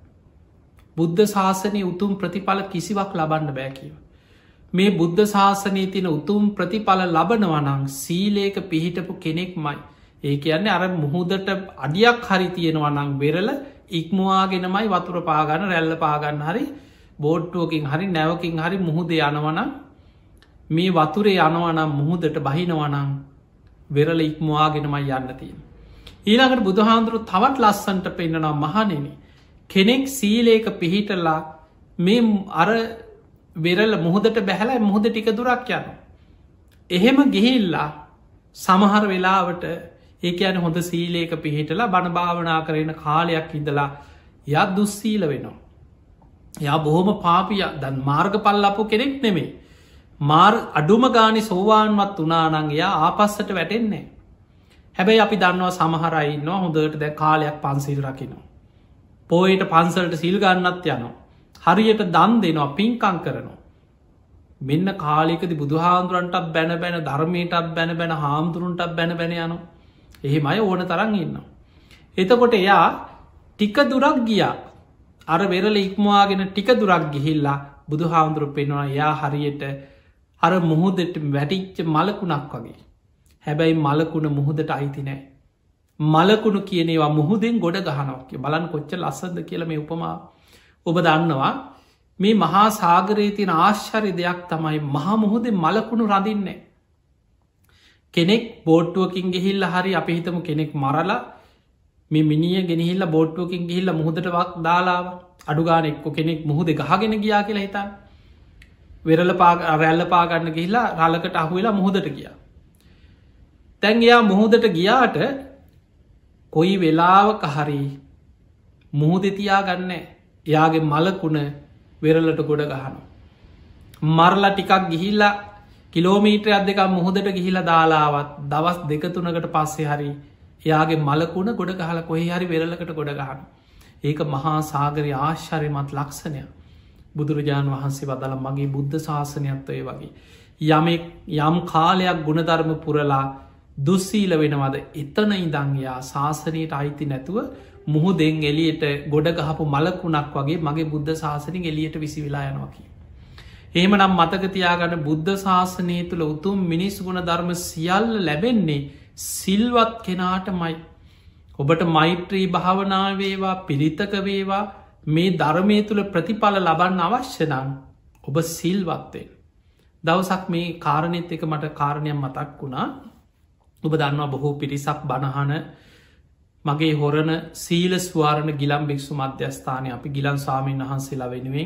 බුද්ධ ශාසනය උතුම් ප්‍රතිඵල කිසිවක් ලබන්න බෑකිව. මේ බුද්ධ ශාසනය තින උතුම් ප්‍රතිඵල ලබනවනං සීලේක පිහිටපු කෙනෙක් මයි. ඒ කියන්නේ අර මුහුදට අඩියක් හරි තියෙනවනං වෙරල ඉක්මවාගෙනමයි වතුර පාගන්න රැල්ල පාගන්න හරි බෝඩ්ටුවකින් හරි නැවකින් හරි මුහුද යනවනම් මේ වතුරේ යනවනම් මුහුදට බහිනවනං වෙරල ඉක්මවාගෙනමයි යන්න තියෙන. ඊළඟට බුදුහාන්දුරු තවත් ලස්සන්ට පෙන්න්නනම් මහනෙන කෙනෙක් සීලේක පිහිටල්ලා මේ අර වෙරල මුහදට බැහලා මුහද ටික දුරක් යන. එහෙම ගිහිල්ලා සමහර වෙලාවට ඒක යන හොඳ සීලේක පිහිටලා බණ භාවනා කරන කාලයක් ඉඳලා යත් දුස්සීල වෙනවා. යා බොහොම පාපිය දන් මාර්ග පල්ලපු කෙනෙක් නෙමේ. මාර් අඩුම ගානි සෝවාන්වත් වනානං එයා ආපස්සට වැටෙන්නේ. හැබැයි අපි දන්නවා සමහරයින්නවා හොඳට දැ කාලයක් පන්සිල් රකිනවා. පෝයට පන්සලට සිල් ගන්නත් යනවා. හරියට දන් දෙනවා පින්කං කරනවා. මෙන්න කාලෙකද බුදුහාන්දුරන්ටත් බැන බැන ධර්මයටත් බැන බැන හාමුදුරුන්ටත් බැන බැන යනවා. එහෙම අය ඕන තරන් ඉන්නවා. එතකොට එයා ටික දුරක් ගියා අර වෙරල ඉක්මවාගෙන ටික දුරක් ගිහිල්ලා බුදු හාමුදුරු පෙනවා එයා හරියට අර මුහුදට වැටිච්ච මලකුණක් වගේ. හැබැයි මලකුණ මුහුදට අයිති නෑ. මලකුණු කියනේවා මුහුදෙන් ගොඩ ගහනොක්ය බලන් කොච්ච ලස්සද කියල මේ උපමා ඔබ දන්නවා මේ මහා සාගරයේ තින ආශ්චරි දෙයක් තමයි මහා මුහුදේ මලකුණු රඳින්නේ. කෙනෙක් බෝට්ටුවකින් ගෙහිල්ල හරි අපි හිතම කෙනෙක් මරලා මේ මිනිිය ගෙනහිල්ල බෝට්ටුවකින් ගිහිල්ල මුහදටවක් දාලාව අඩුගාන එක්ක කෙනෙක් මුහුද ගහගෙන ගියා කියලා හිතා වෙරල පා රැල්ල පාගන්න ගිහිල්ලා රලකට අහුවෙලා මුහුදට ගිය. තැන් එයා මුහුදට ගියාට කොයි වෙලාවක හරි මුහුදතියා ගන්න එයාගේ මලකුණ වෙරලට ගොඩ ගහනු. මරලා ටිකක් ගිහිල්ලා කිලෝමීටරයක් දෙක මුහුදට ගිහිලා දාලාවත් දවස් දෙකතුනකට පස්සේ හරි එයාගේ මලකුණ ගොඩ ගහල කොහේ හරි වෙරලකට ගොඩ ගහන. ඒක මහා සාගරය ආශ්චර්යමත් ලක්ෂණය. බුදුරජාණන් වහන්සේ වදල මගේ බුද්ධ ශාසනයත්වය වගේ. යමෙක් යම් කාලයක් ගුණධර්ම පුරලා දුස්සීල වෙනවද එතන ඉදංයා ශාසනයට අයිති නැතුව මුහුදෙන් එලියට ගොඩ ගහපු මලකුණක් වගේ මගේ බුද්ධ ශාසනින් එලියට විසි වෙලා යනවාකි. එහෙම නම් මතකතියාගන්න බුද්ධ ශාසනය තුළ උතුම් මිනිස් ගුණ ධර්ම සියල්ල ලැබෙන්නේ සිල්වත් කෙනාට මයි. ඔබට මෛත්‍රී භාවනාවේවා පිරිතක වේවා මේ ධර්මය තුළ ප්‍රතිඵල ලබන්න අවශ්‍යනං ඔබ සිල්වත්තේ. දවසක් මේ කාරණෙත් එක මට කාරණයක් මතක් වුණා. ඔබ දන්නවා බොහෝ පිරිසක් බණහන මගේ හොරණ සීල ස්වාරණ ගිලම් භික්ෂු මධ්‍යස්ථානය අපි ගිලන් ස්වාමීන් වහන්සේලා වෙනුවෙන්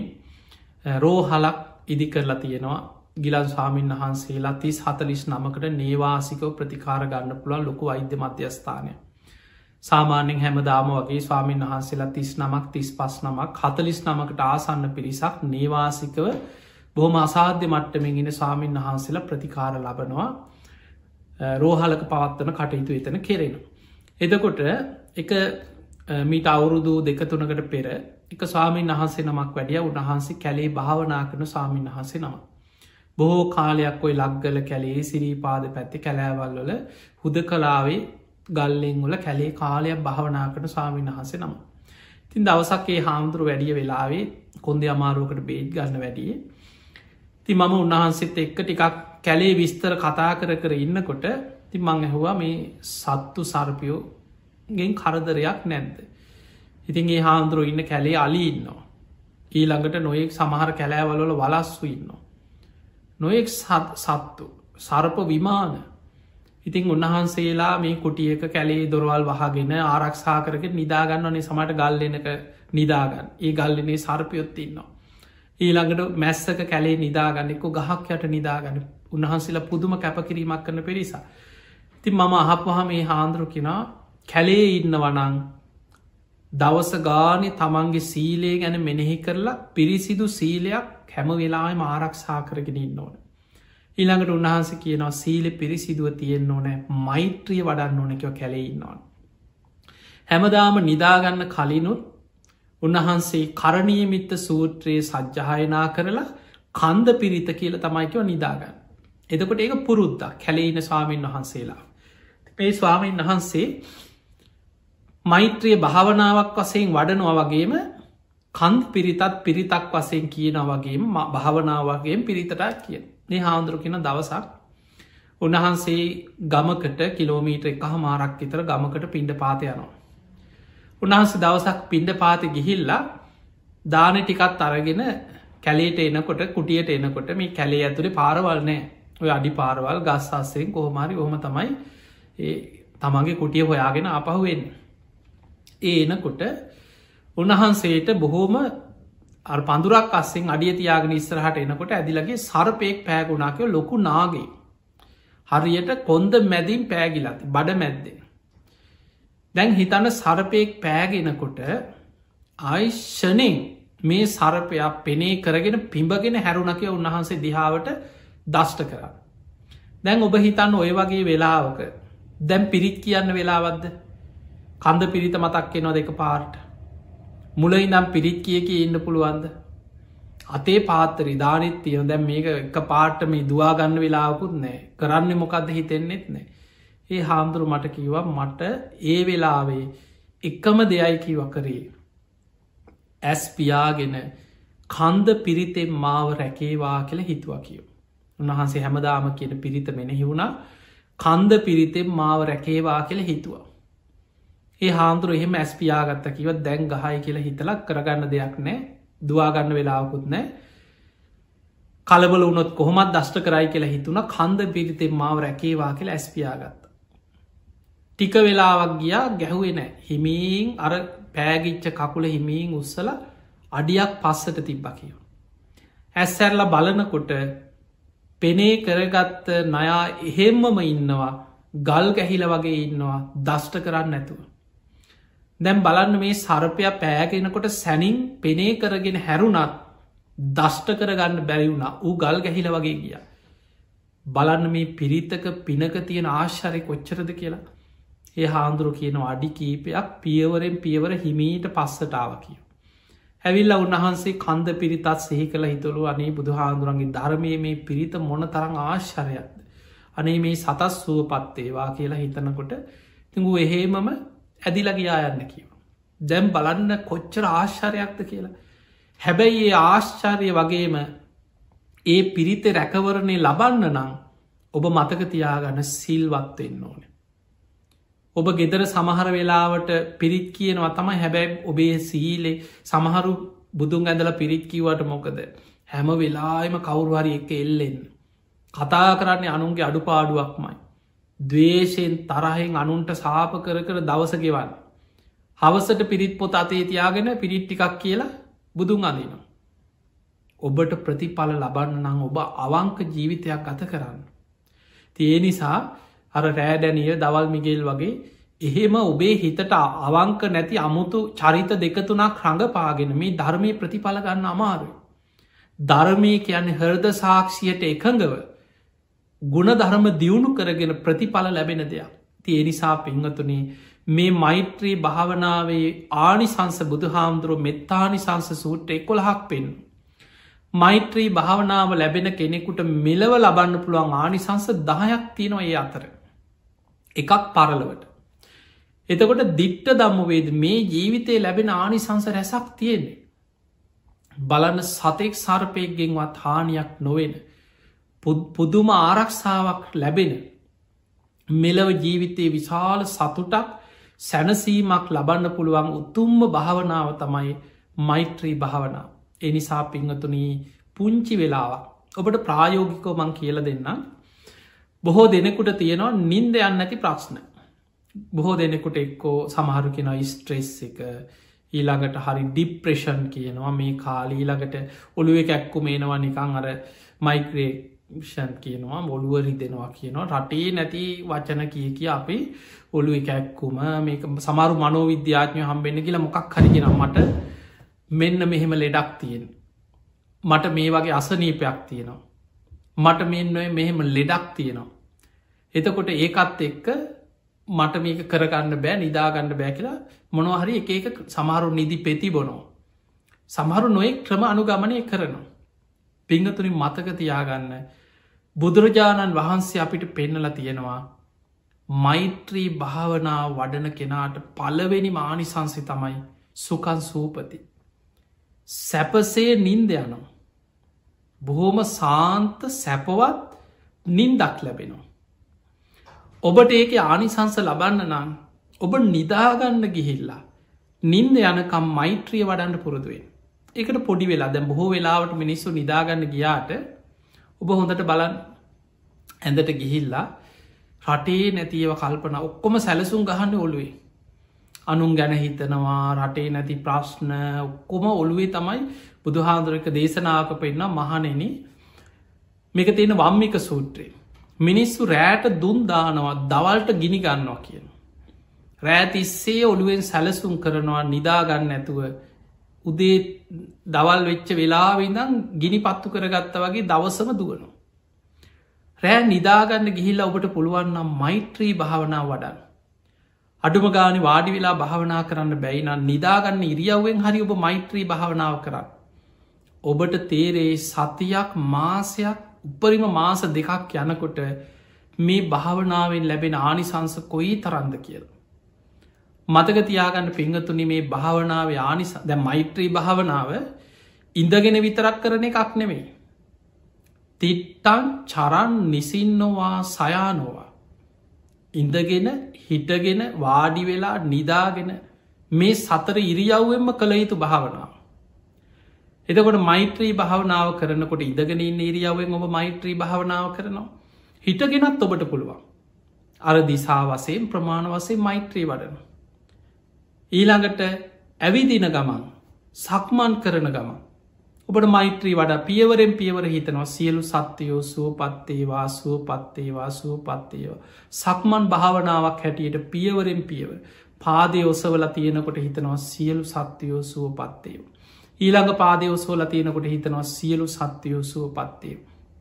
රෝහලක් ඉදි කරලා තියෙනවා ගිලන් ස්වාමීන් වහන්සේලා තිස් හතලිස් නමකට නේවාසිකව ප්‍රතිකාර ගන්න පුළුවන් ලොකු වෛද්‍ය මධ්‍යස්ථානය. සාමාන්‍යෙන් හැමදාම වගේ ස්වාමීන් වහන්සේලා තිස් නමක් තිස් පස් නමක් හතලිස් නමකට ආසන්න පිරිසක් නේවාසිකව බොහොම අසාධ්‍ය මට්ටමින් ඉන ස්වාමීන් වහන්සේලා ප්‍රතිකාර ලබනවා රෝහලක පවත්වන කටයුතු එතන කෙරෙන. එදකොට එක මීට අවුරුදු දෙකතුනකට පෙර එක ස්වාමීන් වහන්සේ නමක් වැඩිය උන්වහන්සේ කැලේ භාවනා කරන ස්වාමීන් වහන්සේ නම. බොහෝ කාලයක් ඔයි ලක්ගල කැලේ සිරීපාද පැත්ති කැලෑවල් වල හුද කලාවේ ගල්ලෙන් වල කැලේ කාලයක් භාවනා කරන ස්වාමීන් වහන්සේ නම. තින් දවසක්ේ හාමුදුරු වැඩිය වෙලාවේ කොන්ද අමාරුවකට බේත් ගන්න වැඩිය. ති මම උන්වහන්සේත් එක්ක ටිකක් කැලේ විස්තර කතා කර කර ඉන්නකොට ති මං ඇහවා මේ සත්තු සර්පයෝගෙන් කරදරයක් නැද්ද. ඉතින් ඒ හාමුදුරුව ඉන්න කැලේ අලි ඉන්නවා. ඊළඟට නොයෙක් සමහර කැලෑවලොල වලස්සු ඉන්නවා. නොයෙක් සත්තු සර්ප විමාන ඉතින් උන්වහන්සේලා මේ කුටියක කැලේ දොරවල් වහගෙන ආරක්ෂා කරක නිදාගන්න ඕනේ සමට ගල්ලනක නිදාගන්න ඒ ගල්ලනේ සර්පයොත් ඉන්නවා. ඊළඟට මැස්සක කැලේ නිදාගන්නෙක්කො ගහක් යට නිදාගන්න උන්වහන්සේලා පුදුම කැපකිරීමක් කරන පිරිසා. ති මම අහපුහ මේ හාන්දුරු කෙනා කැලේ ඉන්න වනං දවස ගානය තමන්ගේ සීලේ ගැන මෙනෙහි කරලා පිරිසිදු සීලයක් හැම වෙලාම ආරක්ෂා කරගෙන ඉන්න ඕන. ඊළඟට උන්වහන්සේ කියනවා සීල පිරිසිදුව තියෙන්න්න ඕනෑ මෛත්‍රිය වඩන්න ඕනකව කැලේ ඉන්නවන්. හැමදාම නිදාගන්න කලිනුත් උන්වහන්සේ කරණීයමිත්ත සූත්‍රයේ සජ්්‍යහයනා කරලා කන්ද පිරිත කියල තමයිකව නිදාගන්න. එතකොට ඒක පුරුද්දා කැලෙයින ස්වාමීන් වහන්සේලා. මේ ස්වාමීන් වහන්සේ මෛත්‍රිය භාවනාවක් වසයෙන් වඩනවා වගේම කන්ද පිරිතත් පිරිතක් වසයෙන් කියන වගේම භාවනාවගේම පිරිතටත් කිය මේ හාමුදුරු කියෙන දවසක් උන්වහන්සේ ගමකට කිලෝමීට එක මාරක් විතර ගමකට පිණ්ඩ පාතයනවා. උන්වහන්සේ දවසක් පිණ්ඩ පාති ගිහිල්ලා දාන ටිකත් අරගෙන කැලේට එනකොට කුටියට එනකොට මේ කැලේ ඇතුළේ පාරවල්නෑ ඔය අඩි පාරවල් ගස්සාස්සයෙන් කොහොමරි ඔහම තමයි ඒ තමන්ගේ කුටිය හොයාගෙන අපහුවෙන්. ඒ එනකොට උන්වහන්සේට බොහෝම පඳුරක් අස්සෙන් අඩිය තියාගෙන ඉස්සරහට එනකොට ඇදිලගේ සර්පයෙක් පෑගුණාකව ලොකු නාගේ. හරියට කොන්ද මැදින් පෑගිලති බඩ මැද්දේ. දැන් හිතන්න සර්පයෙක් පෑගෙනකොට ආයිශ්ෂනෙන් මේ සර්පයක් පෙනේ කරගෙන පිඹගෙන හැරුණකය උන්වහන්සේ දිහාවට දෂ්ට කරන්න. දැන් ඔබ හිතන්න ඔය වගේ වෙලාවක දැම් පිරිත් කියන්න වෙලාවද්ද කන්ද පිරිත මතක් එනවා දෙක පාර්ට මුලයි නම් පිරිත් කිය කිය ඉන්න පුළුවන්ද අතේ පාත්තරි ධානත් තියන දැම් මේක එක පාට මේ දවාගන්න වෙලාවකුත් නෑ කරන්න මොකක්ද හිතෙන්නෙත් නෑ. ඒ හාමුදුරු මට කිව්වා මට ඒ වෙලාවේ එකම දෙයයි කිව කරේ ඇස් පියාගෙන කන්ද පිරිතෙන් මාව රැකේවා කියල හිතුවා කියව. උන්වහන්සේ හැමදාම කියන පිරිත මෙනෙහි වුණා කන්ද පිරිතෙන් මාව රැකේවා කියලා හිතුවා. ඒ හාමුදුර එහෙම ඇස්පියාගත්ත කිව දැන් ගහයි කියලා හිතලක් කරගන්න දෙයක් නෑ දවාගන්න වෙලාවකුත් නෑ කලබල වුණොත් කොහොමත් දෂ්ට කරයි කියලා හිතුන කන්ද පිරිතෙන් මාව රැකේවා කියලා ඇස්පියාගත්ත. ටික වෙලාවක් ගියා ගැහුවේ නෑ හිමීන් අර පෑගිච්ච කකුල හිමීන් උත්සල අඩියක් පස්සට තිබ්බ කියව. ඇස්සැරල බලනකොට පෙනේ කරගත්ත නයා එහෙම්මම ඉන්නවා ගල් ගැහිල වගේ ඉන්නවා දෂ්ට කරන්න නැතුව. දැම් බලන්න මේ සර්පය පෑගෙනකොට සැනින් පෙනේ කරගෙන හැරුණත් දෂ්ට කරගන්න බැරිවුණ ඌ ගල් ගැහිල වගේ ගිය. බලන්න මේ පිරිතක පිනක තියෙන ආශ්චරය කොච්චරද කියලා ඒ හාන්දුරු කියන අඩි කීපයක් පියවරෙන් පියවර හිමීට පස්සටාව කිය. හැවිල්ල උන්වහන්සේ කන්ද පිරිතත් සෙහි කළ හිතුළු අනේ බුදු හාන්දුරන්ගේ ධර්මය මේ පිරිත මොන තරං ආශ්චරයක්ද. අනේ මේ සතස් සුව පත්තේවා කියලා හිතනකොට තිඟු එහෙමම ඇදිලගයා යන්න කියව. දැම් බලන්න කොච්චර ආශ්චරයක්ද කියලා. හැබැයි ඒ ආශ්චර්ය වගේම ඒ පිරිත රැකවරණය ලබන්න නම් ඔබ මතක තියාගන්න සිල්වත්වෙන්න ඕන. ඔබ ගෙදර සමහර වෙලාවට පිරිත් කියනවා තමයි හැබැයි ඔබේ සීලේ සමහරු බුදුන් ඇඳල පිරිත් කිවට මොකද හැම වෙලාම කවුරුහරි එක එල්ලෙන් කතා කරන්නේ අනුන්ගේ අඩුපාඩුවක්මයි. දවේශයෙන් තරහෙන් අනුන්ට සාප කර කර දවසගෙවන්න. හවසට පිරිත් පොත අතේ තියාගෙන පිරිත් ටිකක් කියලා බුදුන් අදිනවා. ඔබට ප්‍රතිඵල ලබන්න නම් ඔබ අවංක ජීවිතයක් ගත කරන්න. තිය නිසා අර රෑඩැනිය දවල් මිගෙල් වගේ එහෙම ඔබේ හිතට අවංක නැති අමුතු චරිත දෙකතුනක් රඟපාගෙන මේ ධර්මය ප්‍රතිඵල ගන්න අමාරුයි. ධර්මය කියන්නේ හෘද සාක්ෂියට එකඟව ගුණ ධර්ම දියුණු කරගෙන ප්‍රතිඵල ලැබෙන දෙයක්. තිය නිසා පිංහතුනේ මේ මෛත්‍රී භාවනාවේ ආනිසංස බුදු හාමුදුරුව මෙත්තානිසංස සූට්‍ර එකොළහක් පෙන්. මෛත්‍රී භාවනාව ලැබෙන කෙනෙකුට මෙලව ලබන්න පුළුවන් ආනිසංස දහයක් තියෙනවා ඒ අතර. එකක් පරලවට. එතකොට දිට්ට දම්මවේද මේ ජීවිතය ලැබෙන ආනිසංස රැසක් තියෙන්නේ. බලන්න සතෙක් සර්පයක්ගෙන්වත් හානියක් නොවෙන. පුදුම ආරක්ෂාවක් ලැබෙන. මෙලව ජීවිතයේ විශාල සතුටක් සැනසීමක් ලබන්න පුළුවන් උතුම්ම භාවනාව තමයි මෛත්‍රී භාවනාව. එනිසා පිංහතුනී පුංචි වෙලාවක් ඔබට ප්‍රායෝගිකෝ මං කියල දෙන්න. බොහෝ දෙනෙකුට තියෙනවා නින්ද යන්න ඇති ප්‍රශ්න. බොහෝ දෙනෙකුට එක්කෝ සමහරු කෙන ස්ට්‍රෙස් එක ඊළඟට හරි ඩිප්‍රේෂන් කියනවා මේ කාලීළඟට ඔළුව එකැක්කු මේනවා නිකං අර මයික්‍රේෂන් කියනවා මොළුවරි දෙනවා කියනවා රටේ නැති වචන කිය කිය අපි ඔළු එකැක්කුම මේ සමරු මනෝ විද්‍යාඥය හම්බෙන්න කියලා මොකක් හරිගෙන මට මෙන්න මෙහෙම ලෙඩක් තියෙන. මට මේ වගේ අසනීපයක් තියෙනවා. මට මෙන්න මෙහෙම ලෙඩක් තියෙනවා. එතකොට ඒකත් එක්ක මට මේක කරගන්න බෑ නිදාගන්න බෑ කියලා මොනොහරි එක එක සමහරු නිදි පෙති බොනෝ. සමහරු නොයෙක් ක්‍රම අනුගමනය කරනවා. පිංගතුනි මතක තියාගන්න බුදුරජාණන් වහන්සේ අපිට පෙන්නල තියෙනවා මෛත්‍රී භාවනා වඩන කෙනාට පලවෙනි මානිසංසි තමයි සුකන් සූපති. සැපසේ නින්ද යනවා. බොහෝම සාන්ත සැපවත් නින්දක් ලැබෙනවා. ඔබට ඒක ආනිසංස ලබන්න නම් ඔබ නිදාගන්න ගිහිල්ලා නින්ද යනකම් මෛත්‍රිය වඩන්න පුරුදුවෙන්. එකට පොඩි වෙලා දැ බොහෝ වෙලාවට මිනිස්සු නිදාගන්න ගියාට ඔබ හොඳට බලන් ඇඳට ගිහිල්ලා රටේ නැතිව කල්පන ඔක්කොම සැලසුම් ගහන්න ඔළුවේ. අනුන් ගැන හිතනවා රටේ නැති ප්‍රශ්න ඔක්කොම ඔළුවේ තමයි බුදුහාන්දුරක දේශනාවක පෙන්න්න මහනෙන මේක තියෙන වම්මික සූත්‍රයේ. මිනිස්සු රෑට දුන් දානවා දවල්ට ගිනි ගන්නවා කියන. රෑතිස්සේ ඔළුවෙන් සැලසුම් කරනවා නිදාගන්න ඇතුව උදේ දවල් වෙච්ච වෙලාවිදම් ගිනි පත්තු කරගත්ත වගේ දවසම දුවනවා. රෑ නිදාගන්න ගිහිල්ලා ඔබට පුළුවන්නම් මෛත්‍රී භාවනාව වඩන්න. අඩුම ගානි වාඩි වෙලා භාවනා කරන්න බැයිනම් නිදාගන්න ඉරියව්වෙන් හරි ඔබ මෛත්‍රී භාවනාව කරන්න. ඔබට තේරේ සතියක් මාසයක් උපරිම මාස දෙකක් යනකොට මේ භාවනාවෙන් ලැබෙන ආනිසංස කොයි තරන්ද කියලා. මතක තියාගන්න පිංහතුනි මේ භාවනාව ආනිස දැ මෛත්‍රී භාවනාව ඉඳගෙන විතරක් කරන එකක් නෙමෙයි. තිට්ටන් චරන් නිසින්නවා සයානවා. ඉඳගෙන හිටගෙන වාඩි වෙලා නිදාගෙන මේ සතර ඉරියව්වෙන්ම කළ යුතු භාවනාව. එතකොට මෛත්‍රී භාවනාව කරනකොට ඉඳගෙන ඉන්න ඉරියව්වෙන් ඔබ මෛත්‍රී භාවනාව කරනවා. හිටගෙනත් ඔබට පුළුවන්. අර දිසා වසයෙන් ප්‍රමාණ වසේ මෛත්‍රී වඩන. ඊළඟට ඇවිදින ගමන් සක්මන් කරන ගමන්. ඔබට මෛත්‍රී වඩා පියවරෙන් පියවර හිතනවා සියලු සත්‍යයෝ සුව පත්තේවා සුව පත්තේවා සුව පත්තේවා. සක්මන් භාවනාවක් හැටියට පියවරෙන් පියවර පාදය ඔසවල තියෙනකොට හිතනවා සියලු සත්‍යයෝ සුව පත්තේව. ඊළඟ පාදය ඔසවල තියෙනකොට හිතනවා සියලු සත්‍යයෝ සුව පත්තේව.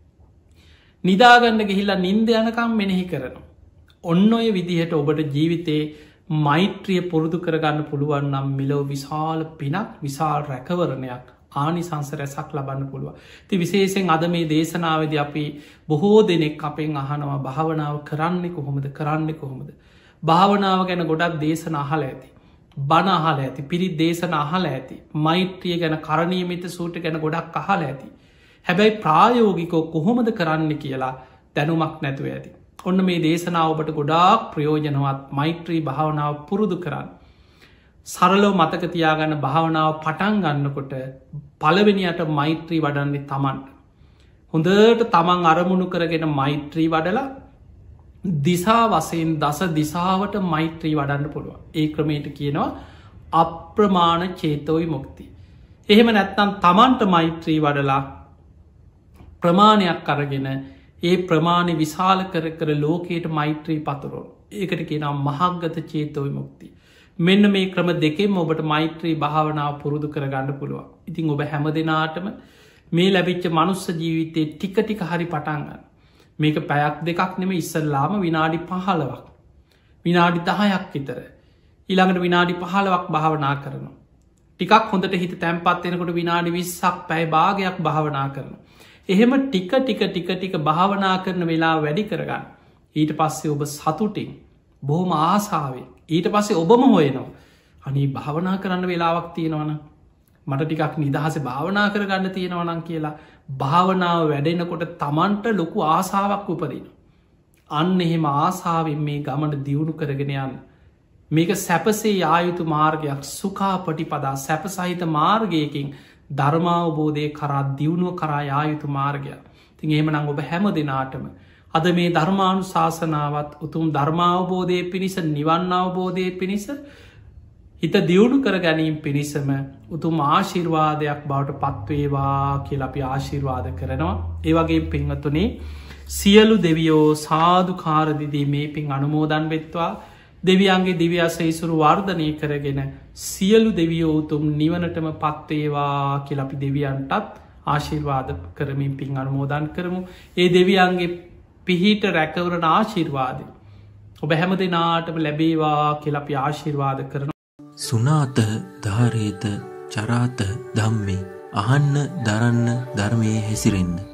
නිදාගන්න ගිහිල්ලා නින්ද යනකම් මෙනෙහි කරනවා. ඔන්න ඔය විදිහට ඔබට ජීවිතේ මෛත්‍රිය පුරුදු කරගන්න පුළුවන් නම් මිලෝ විශාල පිනක් විශාල් රැකවරණයක් ආනි සංසරැසක් ලබන්න පුළුව. ති විශේෂෙන් අද මේ දේශනාවද අපි බොහෝ දෙනෙක් අපෙන් අහනවා භාවනාව කරන්නේ කොහොමද කරන්නේ කොහොමද. භාවනාව ගැන ගොඩක් දේශන අහල ඇති. බණ අහල ඇති පිරිත් දේශන අහල ඇති. මෛත්‍රිය ගැන කරණීමිත සූට ගැන ගොඩක් අහල ඇති. හැබැයි ප්‍රායෝගිකෝ කොහොමද කරන්න කියලා දැනුමක් නැතුව ඇති. ඔන්න මේ දේශනාව ඔබට ගොඩාක් ප්‍රයෝජනවත් මෛත්‍රී භාවනාව පුරුදු කරන්න. සරලෝ මතක තියාගන්න භාවනාව පටන් ගන්නකොට පළවෙනියට මෛත්‍රී වඩන්නේ තමන්ට. හොඳට තමන් අරමුණු කරගෙන මෛත්‍රී වඩලා දිසා වසයෙන් දස දිසාවට මෛත්‍රී වඩන්න පුළුව. ඒ ක්‍රමයට කියනවා අප්‍රමාණ චේතෝයි මුක්ති. එහෙම නැත්තම් තමන්ට මෛත්‍රී වඩලා ප්‍රමාණයක් අරගෙන ඒ ප්‍රමාණය විශාල කර කර ලෝකයට මෛත්‍රී පතුරෝ. ඒකට කියනම් මහක්ගත චේතෝයි මුක්ති. මෙන්න මේ ක්‍රම දෙකෙන් ඔබට මෛත්‍රී භාවනාව පුරුදු කරගන්න පුළුවන්. ඉතිං ඔබ හැම දෙනාටම මේ ලැබිච්ච මනුස්ස ජීවිතය ටික ටික හරි පටන්ගන්න. මේක පැයක් දෙකක් නෙම ඉස්සල්ලාම විනාඩි පහලවක්. විනාඩි දහයක් විතර. ඊළඟට විනාඩි පහලවක් භාවනා කරනවා. ටිකක් හොඳට හිත තැන්පත්වෙනකොට විනාඩි විස්සක් පැයි භාගයක් භාවනා කරන. එහෙම ටික ටික ටික ටික භාවනා කරන වෙලා වැඩි කරගන්න. ඊට පස්සේ ඔබ සතුටින් බොහොම ආසාාවේ ඊට පස්සේ ඔබම හොයනවා. අනි භාවනා කරන්න වෙලාවක් තියෙනවන මට ටිකක් නිදහස භාවනා කරගන්න තියෙනවනන් කියලා භාවනාව වැඩෙනකොට තමන්ට ලොකු ආසාාවක් උපදින. අන්න එහෙම ආසාාවෙන් මේ ගමට දියුණු කරගෙන යන්න. මේක සැපසේ යායුතු මාර්ගයක් සුකා පටිපදා සැපසහිත මාර්ගයකින් ධර්මාවබෝධය කරා දියුණුව කරා යායුතු මාර්ගයක්. තින් එහෙමනං ඔබ හැම දෙනාටම අද මේ ධර්මානු ශාසනාවත් උතුම් ධර්මාවබෝධය පිණිස නිවන් අවබෝධය පිණිස හිත දියුණු කර ගැනීම පිණිසම උතුම් ආශිර්වාදයක් බවට පත්වේවා කියල අපි ආශිර්වාද කරනවා. ඒවගේ පිංහතුනේ සියලු දෙවියෝ සාධකාරදිදී මේ පින් අනුමෝදන් වෙත්වා දෙවියන්ගේ දිව්‍යස ඉසුරු වර්ධනය කරගෙන සියලු දෙවියෝ උතුම් නිවනටම පත්වේවා කියල අපි දෙවියන්ටත් ආශිර්වාද කරමින් පින් අනුමෝදන් කරමු. ඒ දෙවියන්ගේ පිහිට රැකවරන ආශිර්වාදය ඔබ හැම දෙනාටම ලැබේවා කියල අපි ආශිර්වාද කරන. සුනාත ධාරේත චරාත ධම්මේ අහන්න දරන්න ධර්මයේ හැසිරෙන්න.